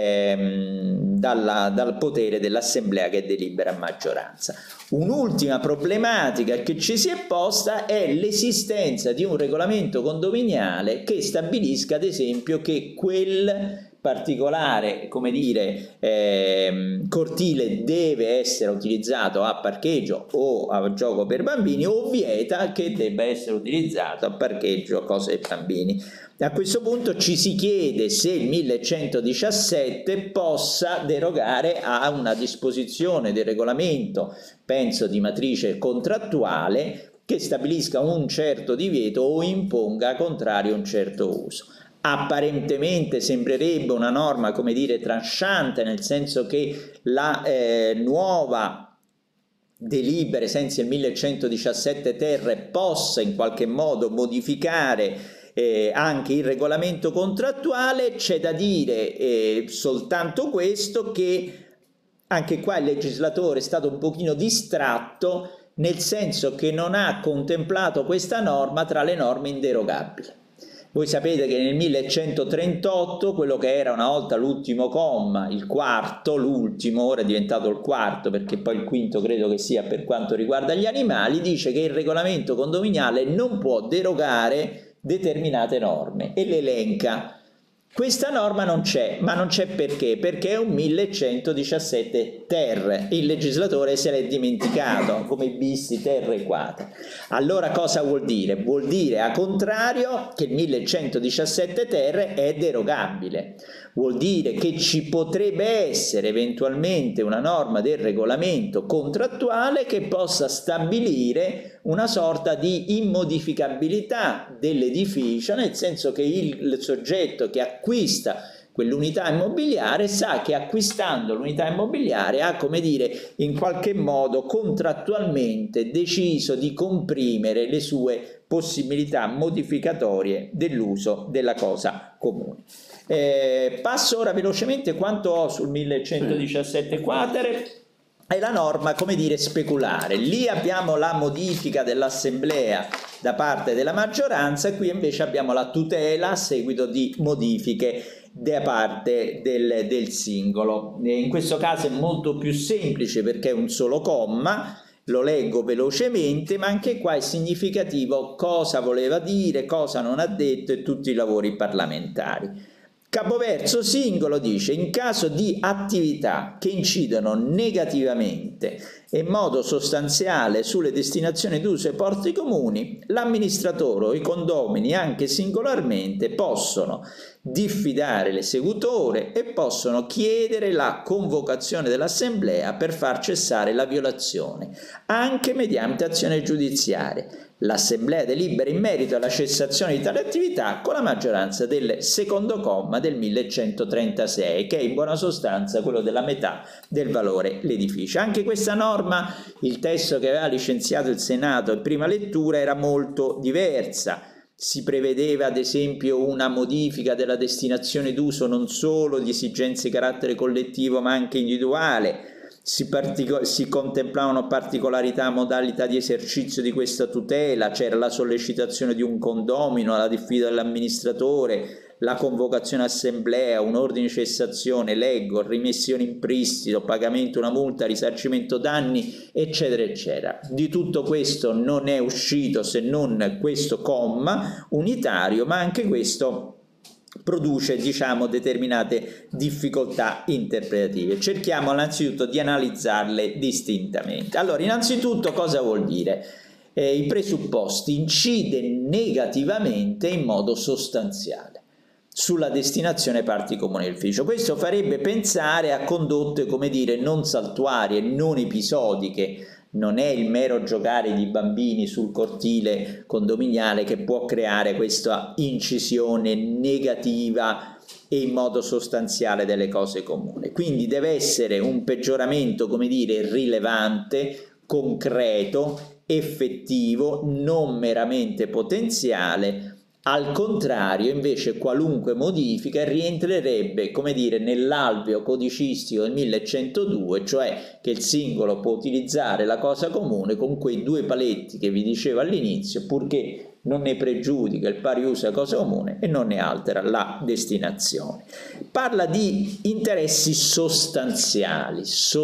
potere dell'assemblea che delibera a maggioranza. Un'ultima problematica che ci si è posta è l'esistenza di un regolamento condominiale che stabilisca, ad esempio, che quel particolare, come dire, cortile deve essere utilizzato a parcheggio o a gioco per bambini, o vieta che debba essere utilizzato a parcheggio, cose per bambini. A questo punto ci si chiede se il 1117 possa derogare a una disposizione del regolamento, penso di matrice contrattuale, che stabilisca un certo divieto o imponga contrario un certo uso. Apparentemente sembrerebbe una norma, come dire, tranchante, nel senso che la nuova delibera, senza il 1117 ter, possa in qualche modo modificare anche il regolamento contrattuale. C'è da dire soltanto questo, che anche qua il legislatore è stato un pochino distratto, nel senso che non ha contemplato questa norma tra le norme inderogabili. Voi sapete che nel 1138, quello che era una volta l'ultimo comma, il quarto, l'ultimo, ora è diventato il quarto, perché poi il quinto credo che sia per quanto riguarda gli animali, dice che il regolamento condominiale non può derogare determinate norme e le elenca. Questa norma non c'è, ma non c'è perché? Perché è un 1117 ter, il legislatore se l'è dimenticato, come bisti, ter e quater. Allora cosa vuol dire? Vuol dire, a contrario, che il 1117 ter è derogabile. Vuol dire che ci potrebbe essere eventualmente una norma del regolamento contrattuale che possa stabilire una sorta di immodificabilità dell'edificio, nel senso che il soggetto che acquista quell'unità immobiliare sa che acquistando l'unità immobiliare ha, come dire, in qualche modo contrattualmente deciso di comprimere le sue possibilità modificatorie dell'uso della cosa comune. Passo ora velocemente quanto ho sul 1117 quater. È la norma, come dire, speculare. Lì abbiamo la modifica dell'assemblea da parte della maggioranza, e qui invece abbiamo la tutela a seguito di modifiche da parte del singolo. In questo caso è molto più semplice perché è un solo comma, lo leggo velocemente, ma anche qua è significativo cosa voleva dire, cosa non ha detto e tutti i lavori parlamentari. Capoverso singolo dice: in caso di attività che incidono negativamente e in modo sostanziale sulle destinazioni d'uso e porti comuni, l'amministratore o i condomini, anche singolarmente, possono diffidare l'esecutore e possono chiedere la convocazione dell'assemblea per far cessare la violazione, anche mediante azione giudiziaria. L'assemblea delibera in merito alla cessazione di tale attività con la maggioranza del secondo comma del 1136, che è in buona sostanza quello della metà del valore dell'edificio. Anche questa norma, il testo che aveva licenziato il Senato in prima lettura, era molto diversa. Si prevedeva ad esempio una modifica della destinazione d'uso non solo di esigenze di carattere collettivo ma anche individuale. Si contemplavano particolarità, modalità di esercizio di questa tutela, c'era la sollecitazione di un condomino, la diffida dell'amministratore, la convocazione assemblea, un ordine di cessazione, leggo, rimessione in pristino, pagamento una multa, risarcimento danni, eccetera, eccetera. Di tutto questo non è uscito se non questo comma unitario, ma anche questo produce, diciamo, determinate difficoltà interpretative. Cerchiamo innanzitutto di analizzarle distintamente. Allora, innanzitutto cosa vuol dire? I presupposti: incide negativamente in modo sostanziale sulla destinazione parti comuni dell'edificio. Questo farebbe pensare a condotte, come dire, non saltuarie, non episodiche. Non è il mero giocare di bambini sul cortile condominiale che può creare questa incisione negativa e in modo sostanziale delle cose comuni. Quindi deve essere un peggioramento, come dire, rilevante, concreto, effettivo, non meramente potenziale, Al contrario, invece, qualunque modifica rientrerebbe, come dire, nell'alveo codicistico del 1102, cioè che il singolo può utilizzare la cosa comune con quei due paletti che vi dicevo all'inizio, purché non ne pregiudica il pari uso della cosa comune e non ne altera la destinazione. Parla di interessi sostanziali,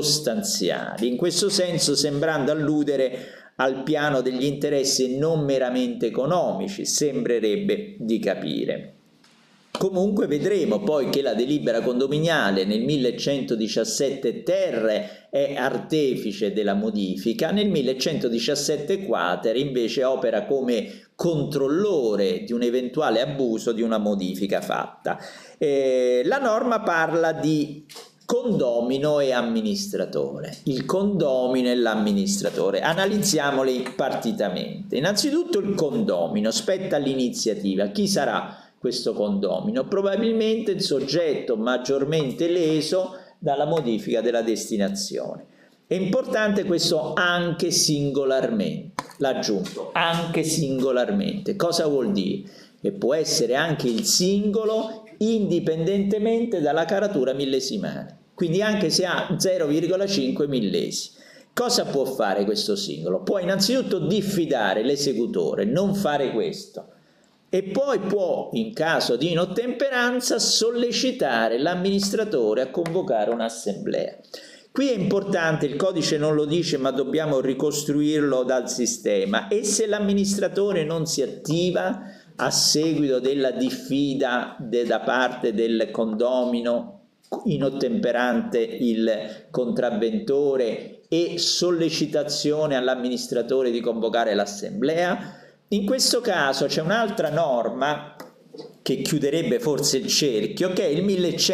in questo senso sembrando alludere al piano degli interessi non meramente economici, sembrerebbe di capire. Comunque vedremo poi che la delibera condominiale nel 1117 ter è artefice della modifica, nel 1117 quater invece opera come controllore di un eventuale abuso di una modifica fatta. La norma parla di condomino e amministratore. Il condomino e l'amministratore. Analizziamoli partitamente. Innanzitutto il condomino spetta all'iniziativa. Chi sarà questo condomino? Probabilmente il soggetto maggiormente leso dalla modifica della destinazione. È importante questo anche singolarmente. L'aggiunto, anche singolarmente. Cosa vuol dire? Che può essere anche il singolo indipendentemente dalla caratura millesimale. Quindi anche se ha 0,5 millesimi. Cosa può fare questo singolo? Può innanzitutto diffidare l'esecutore, non fare questo. E poi può, in caso di inottemperanza, sollecitare l'amministratore a convocare un'assemblea. Qui è importante, il codice non lo dice, ma dobbiamo ricostruirlo dal sistema. E se l'amministratore non si attiva a seguito della diffida da parte del condomino, inottemperante il contravventore e sollecitazione all'amministratore di convocare l'assemblea? In questo caso c'è un'altra norma che chiuderebbe forse il cerchio, che è il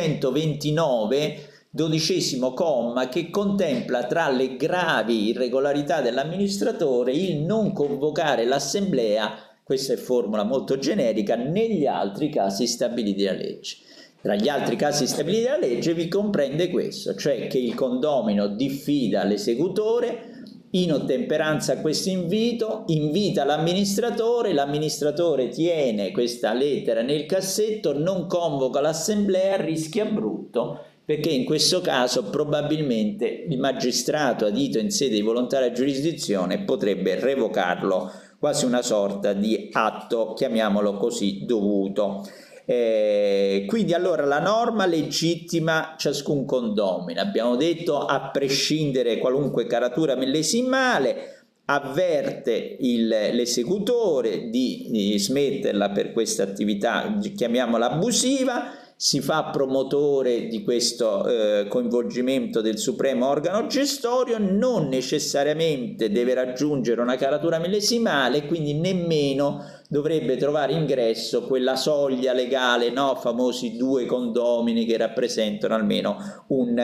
1129, 12° comma, che contempla tra le gravi irregolarità dell'amministratore il non convocare l'assemblea, questa è formula molto generica, negli altri casi stabiliti dalla legge. Tra gli altri casi stabiliti dalla legge vi comprende questo, cioè che il condomino diffida l'esecutore, in ottemperanza a questo invito, invita l'amministratore, l'amministratore tiene questa lettera nel cassetto, non convoca l'assemblea, rischia brutto, perché in questo caso probabilmente il magistrato adito in sede di volontaria giurisdizione potrebbe revocarlo, quasi una sorta di atto, chiamiamolo così, dovuto. Quindi allora la norma legittima ciascun condomino, abbiamo detto a prescindere qualunque caratura millesimale, avverte l'esecutore di smetterla per questa attività, chiamiamola abusiva, si fa promotore di questo coinvolgimento del supremo organo gestorio, non necessariamente deve raggiungere una caratura millesimale, quindi nemmeno dovrebbe trovare ingresso quella soglia legale, no? Famosi 2 condomini che rappresentano almeno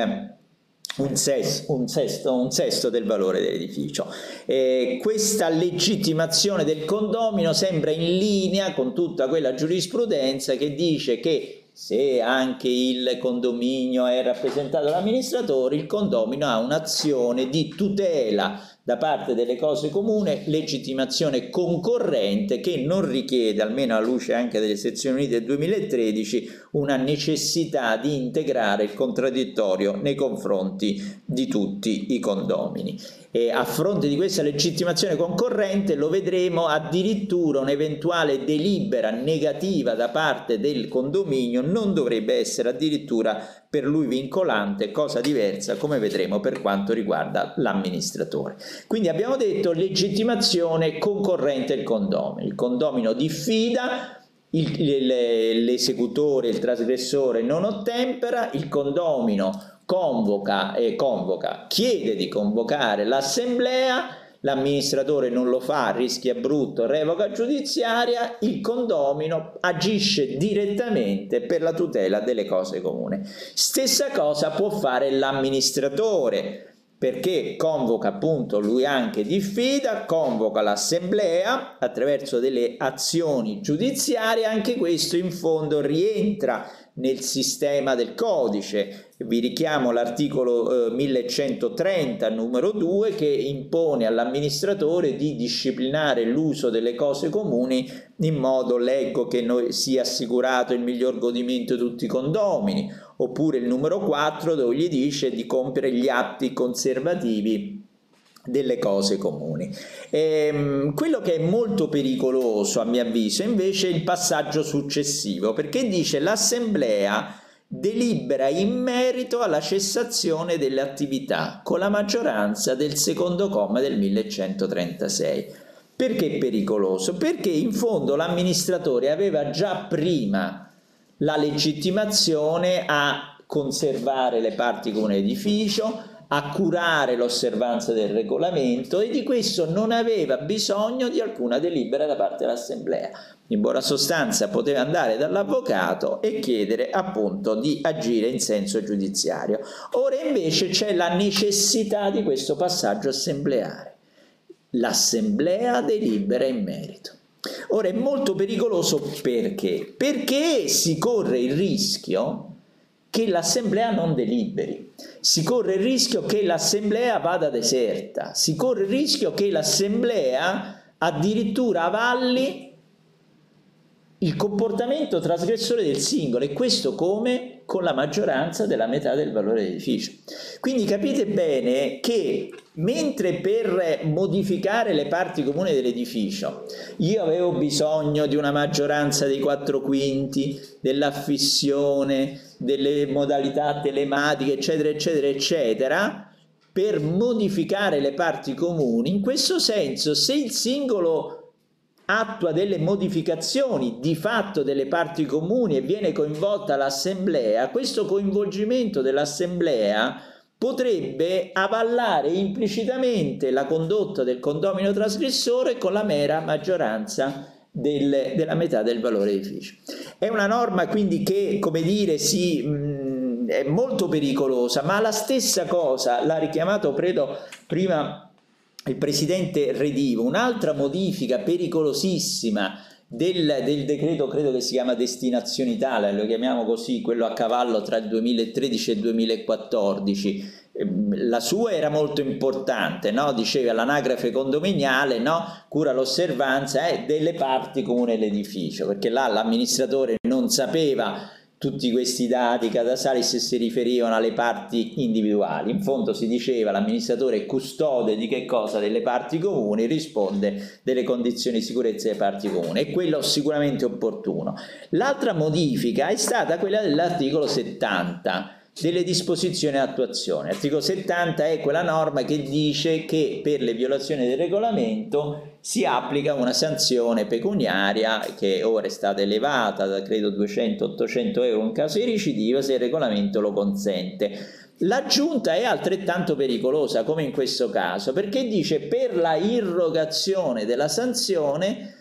un sesto del valore dell'edificio. Questa legittimazione del condomino sembra in linea con tutta quella giurisprudenza che dice che se anche il condominio è rappresentato dall'amministratore, il condomino ha un'azione di tutela da parte delle cose comuni, legittimazione concorrente che non richiede, almeno alla luce anche delle sezioni unite del 2013, una necessità di integrare il contraddittorio nei confronti di tutti i condomini. E a fronte di questa legittimazione concorrente, lo vedremo, addirittura un'eventuale delibera negativa da parte del condominio non dovrebbe essere addirittura per lui vincolante, cosa diversa come vedremo per quanto riguarda l'amministratore. Quindi abbiamo detto legittimazione concorrente il condomino diffida, l'esecutore, il trasgressore non ottempera, il condomino chiede di convocare l'assemblea, l'amministratore non lo fa, rischia brutto, revoca giudiziaria, il condomino agisce direttamente per la tutela delle cose comuni. Stessa cosa può fare l'amministratore, perché convoca appunto lui anche diffida, convoca l'assemblea attraverso delle azioni giudiziarie, anche questo in fondo rientra nel sistema del codice. Vi richiamo l'articolo 1130 numero 2 che impone all'amministratore di disciplinare l'uso delle cose comuni in modo, leggo, che sia assicurato il miglior godimento di tutti i condomini, oppure il numero 4 dove gli dice di compiere gli atti conservativi delle cose comuni. Quello che è molto pericoloso a mio avviso invece è il passaggio successivo, perché dice l'assemblea delibera in merito alla cessazione delle attività con la maggioranza del secondo comma del 1136. Perché è pericoloso? Perché in fondo l'amministratore aveva già prima la legittimazione a conservare le parti comuni dell'edificio, a curare l'osservanza del regolamento, e di questo non aveva bisogno di alcuna delibera da parte dell'assemblea. In buona sostanza poteva andare dall'avvocato e chiedere appunto di agire in senso giudiziario. Ora invece c'è la necessità di questo passaggio assembleare. L'assemblea delibera in merito. Ora è molto pericoloso perché? Perché si corre il rischio che l'assemblea non deliberi, si corre il rischio che l'assemblea vada deserta, si corre il rischio che l'assemblea addirittura avalli il comportamento trasgressore del singolo, e questo come? Con la maggioranza della metà del valore dell'edificio. Quindi capite bene che mentre per modificare le parti comuni dell'edificio io avevo bisogno di una maggioranza dei 4/5, dell'affissione, delle modalità telematiche, eccetera, eccetera, eccetera, per modificare le parti comuni, in questo senso se il singolo attua delle modificazioni di fatto delle parti comuni e viene coinvolta l'assemblea, questo coinvolgimento dell'assemblea potrebbe avallare implicitamente la condotta del condomino trasgressore con la mera maggioranza della metà del valore edificio. È una norma quindi che, come dire, è molto pericolosa, ma la stessa cosa l'ha richiamato credo prima il presidente Redivo. Un'altra modifica pericolosissima del decreto, credo che si chiama Destinazione Italia, lo chiamiamo così, quello a cavallo tra il 2013 e il 2014, la sua era molto importante, no? Diceva l'anagrafe condominiale, no? Cura l'osservanza delle parti comuni dell'edificio, perché là l'amministratore non sapeva tutti questi dati catastali se si riferivano alle parti individuali. In fondo si diceva l'amministratore è custode di che cosa? Delle parti comuni, risponde delle condizioni di sicurezza delle parti comuni, e quello sicuramente opportuno. L'altra modifica è stata quella dell'articolo 70 delle disposizioni di attuazione. L'articolo 70 è quella norma che dice che per le violazioni del regolamento si applica una sanzione pecuniaria che ora è stata elevata da credo 200-800 euro in caso di recidiva se il regolamento lo consente. L'aggiunta è altrettanto pericolosa come in questo caso, perché dice per la irrogazione della sanzione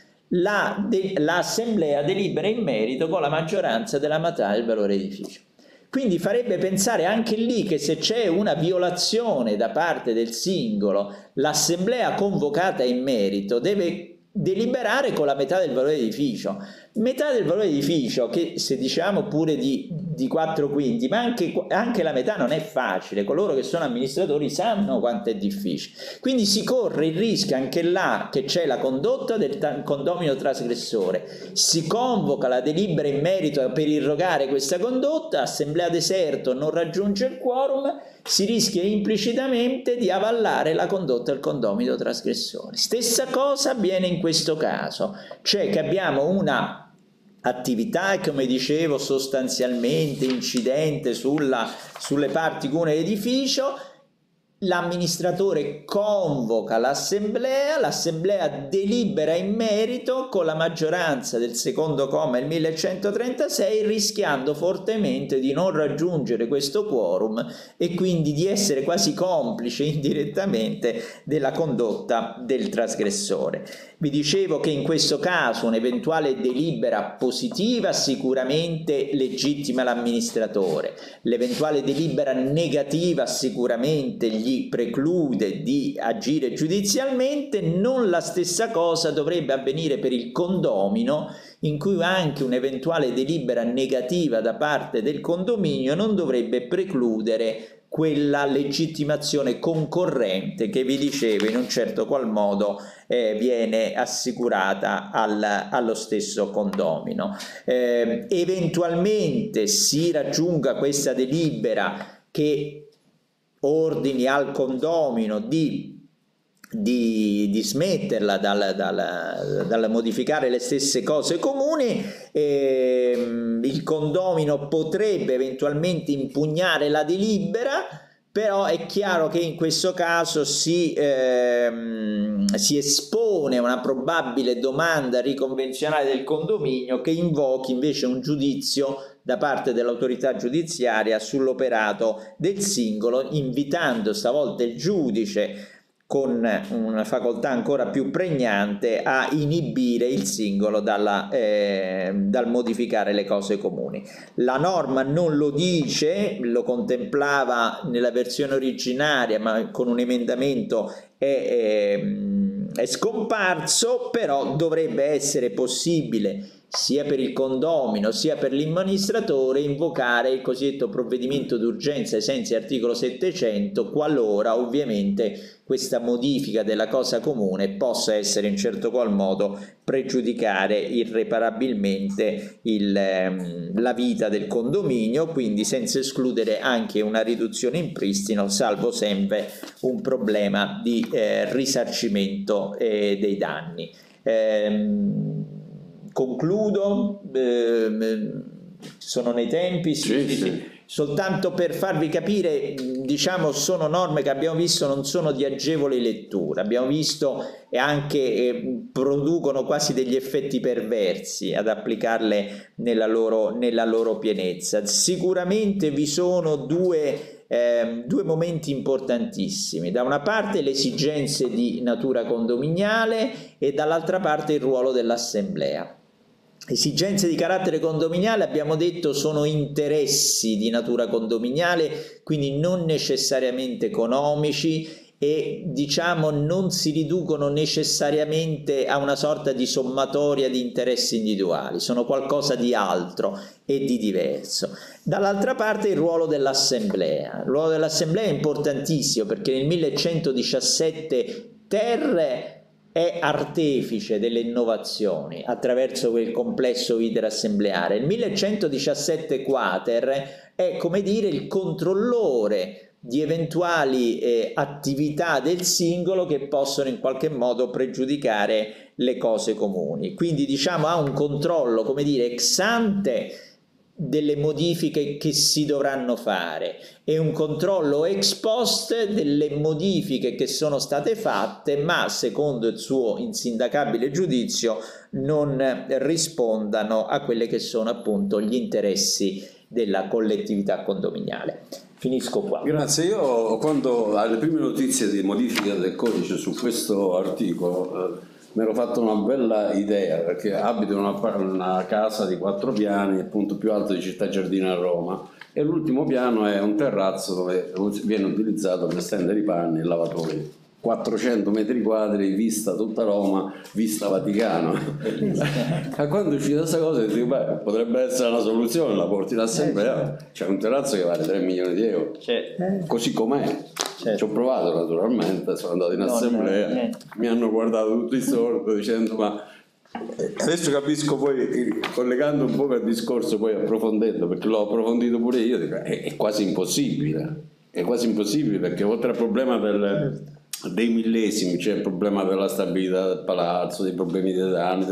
l'assemblea delibera in merito con la maggioranza della metà del valore edificio. Quindi farebbe pensare anche lì che se c'è una violazione da parte del singolo, l'assemblea convocata in merito deve deliberare con la metà del valore edificio. Metà del valore edificio, che se diciamo pure di 4/5, ma anche la metà non è facile, coloro che sono amministratori sanno quanto è difficile. Quindi si corre il rischio anche là che c'è la condotta del condomino trasgressore, si convoca la delibera in merito per irrogare questa condotta, assemblea deserto, non raggiunge il quorum, si rischia implicitamente di avallare la condotta del condomino trasgressore. Stessa cosa avviene in questo caso, cioè che abbiamo una attività, come dicevo, sostanzialmente incidente sulle parti comuni dell'edificio, l'amministratore convoca l'assemblea delibera in merito con la maggioranza del secondo comma del 1136, rischiando fortemente di non raggiungere questo quorum e quindi di essere quasi complice indirettamente della condotta del trasgressore. Vi dicevo che in questo caso un'eventuale delibera positiva sicuramente legittima l'amministratore, l'eventuale delibera negativa sicuramente gli gli preclude di agire giudizialmente, non la stessa cosa dovrebbe avvenire per il condomino, in cui anche un'eventuale delibera negativa da parte del condominio non dovrebbe precludere quella legittimazione concorrente che vi dicevo in un certo qual modo viene assicurata allo stesso condomino. Eventualmente si raggiunga questa delibera che ordini al condomino di smetterla dal modificare le stesse cose comuni, il condomino potrebbe eventualmente impugnare la delibera, però è chiaro che in questo caso si espone a una probabile domanda riconvenzionale del condominio che invochi invece un giudizio da parte dell'autorità giudiziaria sull'operato del singolo, invitando stavolta il giudice con una facoltà ancora più pregnante a inibire il singolo dal modificare le cose comuni. La norma non lo dice, lo contemplava nella versione originaria, ma con un emendamento è scomparso, però dovrebbe essere possibile sia per il condomino sia per l'amministratore invocare il cosiddetto provvedimento d'urgenza ai sensi articolo 700 qualora ovviamente questa modifica della cosa comune possa essere in certo qual modo pregiudicare irreparabilmente la vita del condominio, quindi senza escludere anche una riduzione in pristino, salvo sempre un problema di risarcimento dei danni. Concludo, sono nei tempi, sì. Soltanto per farvi capire, diciamo, sono norme che abbiamo visto non sono di agevole lettura, abbiamo visto e anche producono quasi degli effetti perversi ad applicarle nella loro pienezza. Sicuramente vi sono due momenti importantissimi: da una parte le esigenze di natura condominiale e dall'altra parte il ruolo dell'assemblea. Esigenze di carattere condominiale, abbiamo detto, sono interessi di natura condominiale, quindi non necessariamente economici e diciamo non si riducono necessariamente a una sorta di sommatoria di interessi individuali, sono qualcosa di altro e di diverso. Dall'altra parte il ruolo dell'assemblea. Il ruolo dell'assemblea è importantissimo perché nel 1117 ter è artefice delle innovazioni attraverso quel complesso iter assembleare. Il 1117 quater è, come dire, il controllore di eventuali attività del singolo che possono in qualche modo pregiudicare le cose comuni. Quindi diciamo ha un controllo, come dire, ex ante delle modifiche che si dovranno fare e un controllo ex post delle modifiche che sono state fatte ma secondo il suo insindacabile giudizio non rispondano a quelle che sono appunto gli interessi della collettività condominiale. Finisco qua. Grazie. Io quando alle prime notizie di modifica del codice su questo articolo mi ero fatto una bella idea perché abito in una casa di 4 piani, il punto più alto di Città Giardino a Roma, e l'ultimo piano è un terrazzo dove viene utilizzato per stendere i panni e i lavatori. 400 metri quadri, vista tutta Roma, vista Vaticano. E quando è uscita questa cosa dico, beh, potrebbe essere una soluzione, la porti in assemblea, c'è un terrazzo che vale 3 milioni di euro, così com'è. Ci ho provato naturalmente, sono andato in assemblea, mi hanno guardato tutti storto dicendo ma adesso capisco, poi collegando un po' al discorso, poi approfondendo, perché l'ho approfondito pure io, dico, è quasi impossibile perché oltre al problema dei millesimi c'è il problema della stabilità del palazzo, dei problemi dei danni,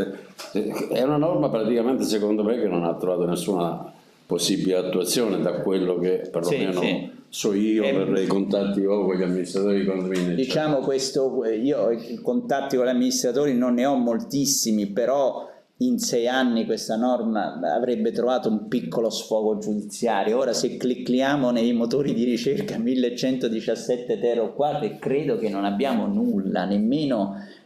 è una norma praticamente secondo me che non ha trovato nessuna possibile attuazione da quello che perlomeno so io per i contatti che ho con gli amministratori di condomini. Diciamo questo, io i contatti con gli amministratori non ne ho moltissimi, però in 6 anni questa norma avrebbe trovato un piccolo sfogo giudiziario. Ora se clicchiamo nei motori di ricerca 1117 ter o quater, credo che non abbiamo nulla, nemmeno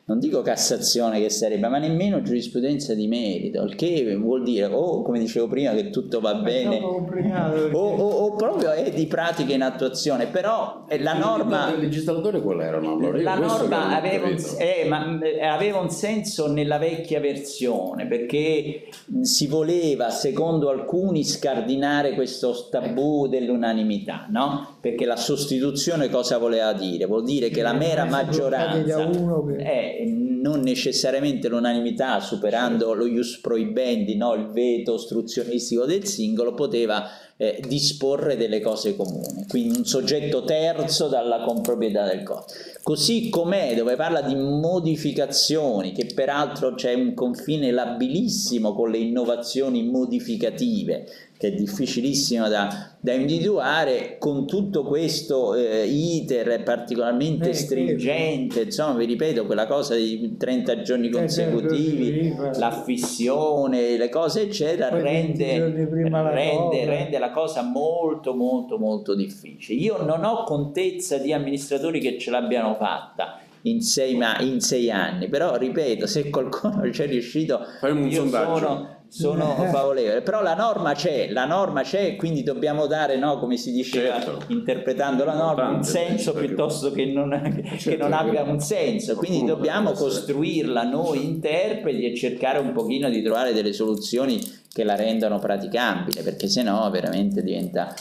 non dico Cassazione che sarebbe, ma nemmeno giurisprudenza di merito, il che vuol dire o, come dicevo prima, che tutto va bene o proprio è di pratica in attuazione. Però la norma del legislatore qual era? La norma aveva un senso nella vecchia versione, perché si voleva, secondo alcuni, scardinare questo tabù dell'unanimità, no? Perché la sostituzione cosa voleva dire? Vuol dire che la mera maggioranza, non necessariamente l'unanimità, superando lo ius proibendi, no? Il veto ostruzionistico del singolo, poteva disporre delle cose comuni, quindi un soggetto terzo dalla comproprietà del codice. Così com'è, dove parla di modificazioni, che peraltro c'è un confine labilissimo con le innovazioni modificative, che è difficilissimo da individuare, con tutto questo iter particolarmente stringente, insomma, vi ripeto, quella cosa di 30 giorni consecutivi, l'affissione, le cose eccetera, rende la cosa molto molto molto difficile. Io non ho contezza di amministratori che ce l'abbiano fatta in 6 anni, però ripeto, se qualcuno ci è riuscito, io sono favorevole. Però la norma c'è, quindi dobbiamo dare, no, come si diceva, interpretando la norma, un senso piuttosto che non abbia un senso, quindi dobbiamo costruirla noi interpreti e cercare un pochino di trovare delle soluzioni che la rendano praticabile, perché sennò veramente diventa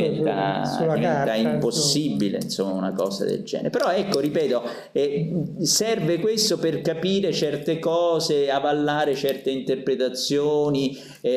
impossibile, insomma, una cosa del genere. Però ecco, ripeto, serve questo per capire certe cose, avallare certe interpretazioni,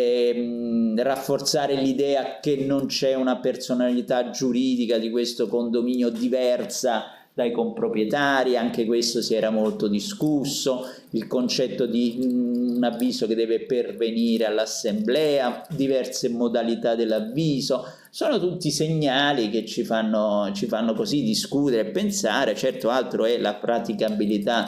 rafforzare l'idea che non c'è una personalità giuridica di questo condominio diversa dai comproprietari, anche questo si era molto discusso, il concetto di un avviso che deve pervenire all'assemblea, diverse modalità dell'avviso, sono tutti segnali che ci fanno così discutere e pensare. Certo, altro è la praticabilità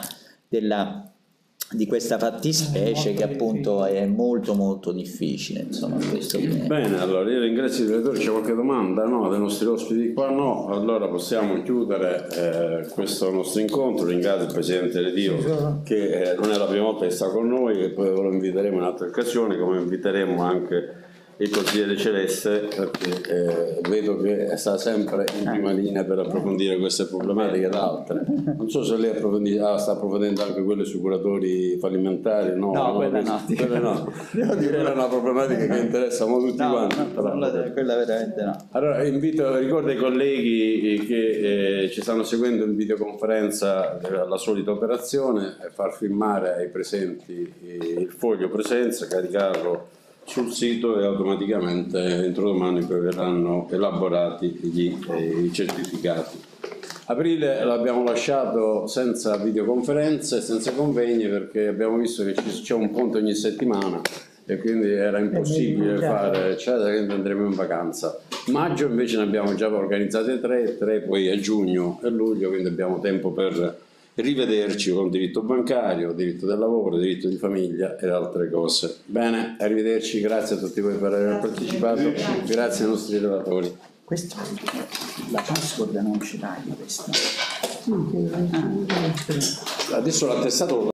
di questa fattispecie, che appunto è molto molto difficile, insomma, questo. Bene, allora io ringrazio il direttore. C'è qualche domanda? No, dei nostri ospiti qua no, allora possiamo chiudere questo nostro incontro. Ringrazio il Presidente Redio, che non è la prima volta che sta con noi, e poi lo inviteremo in altre occasioni, come inviteremo anche il consigliere Celeste, perché vedo che sta sempre in prima linea per approfondire queste problematiche ed altre. Non so se lei sta approfondendo anche quelle sui curatori fallimentari. No, quelle no. Quella è una problematica che interessa tutti quanti. Quella veramente no. Allora ricordo ai colleghi che ci stanno seguendo in videoconferenza la solita operazione: far firmare ai presenti il foglio presenza, caricarlo sul sito, e automaticamente entro domani poi verranno elaborati i certificati. Aprile l'abbiamo lasciato senza videoconferenze, senza convegni, perché abbiamo visto che c'è un ponte ogni settimana e quindi era impossibile fare, eccetera, quindi andremo in vacanza. Maggio invece ne abbiamo già organizzate 3 poi a giugno e luglio, quindi abbiamo tempo per rivederci con diritto bancario, diritto del lavoro, diritto di famiglia ed altre cose. Bene, arrivederci, grazie a tutti voi per aver partecipato, grazie ai nostri relatori. Questo la password non ce l'hai, questa. Adesso l'attestato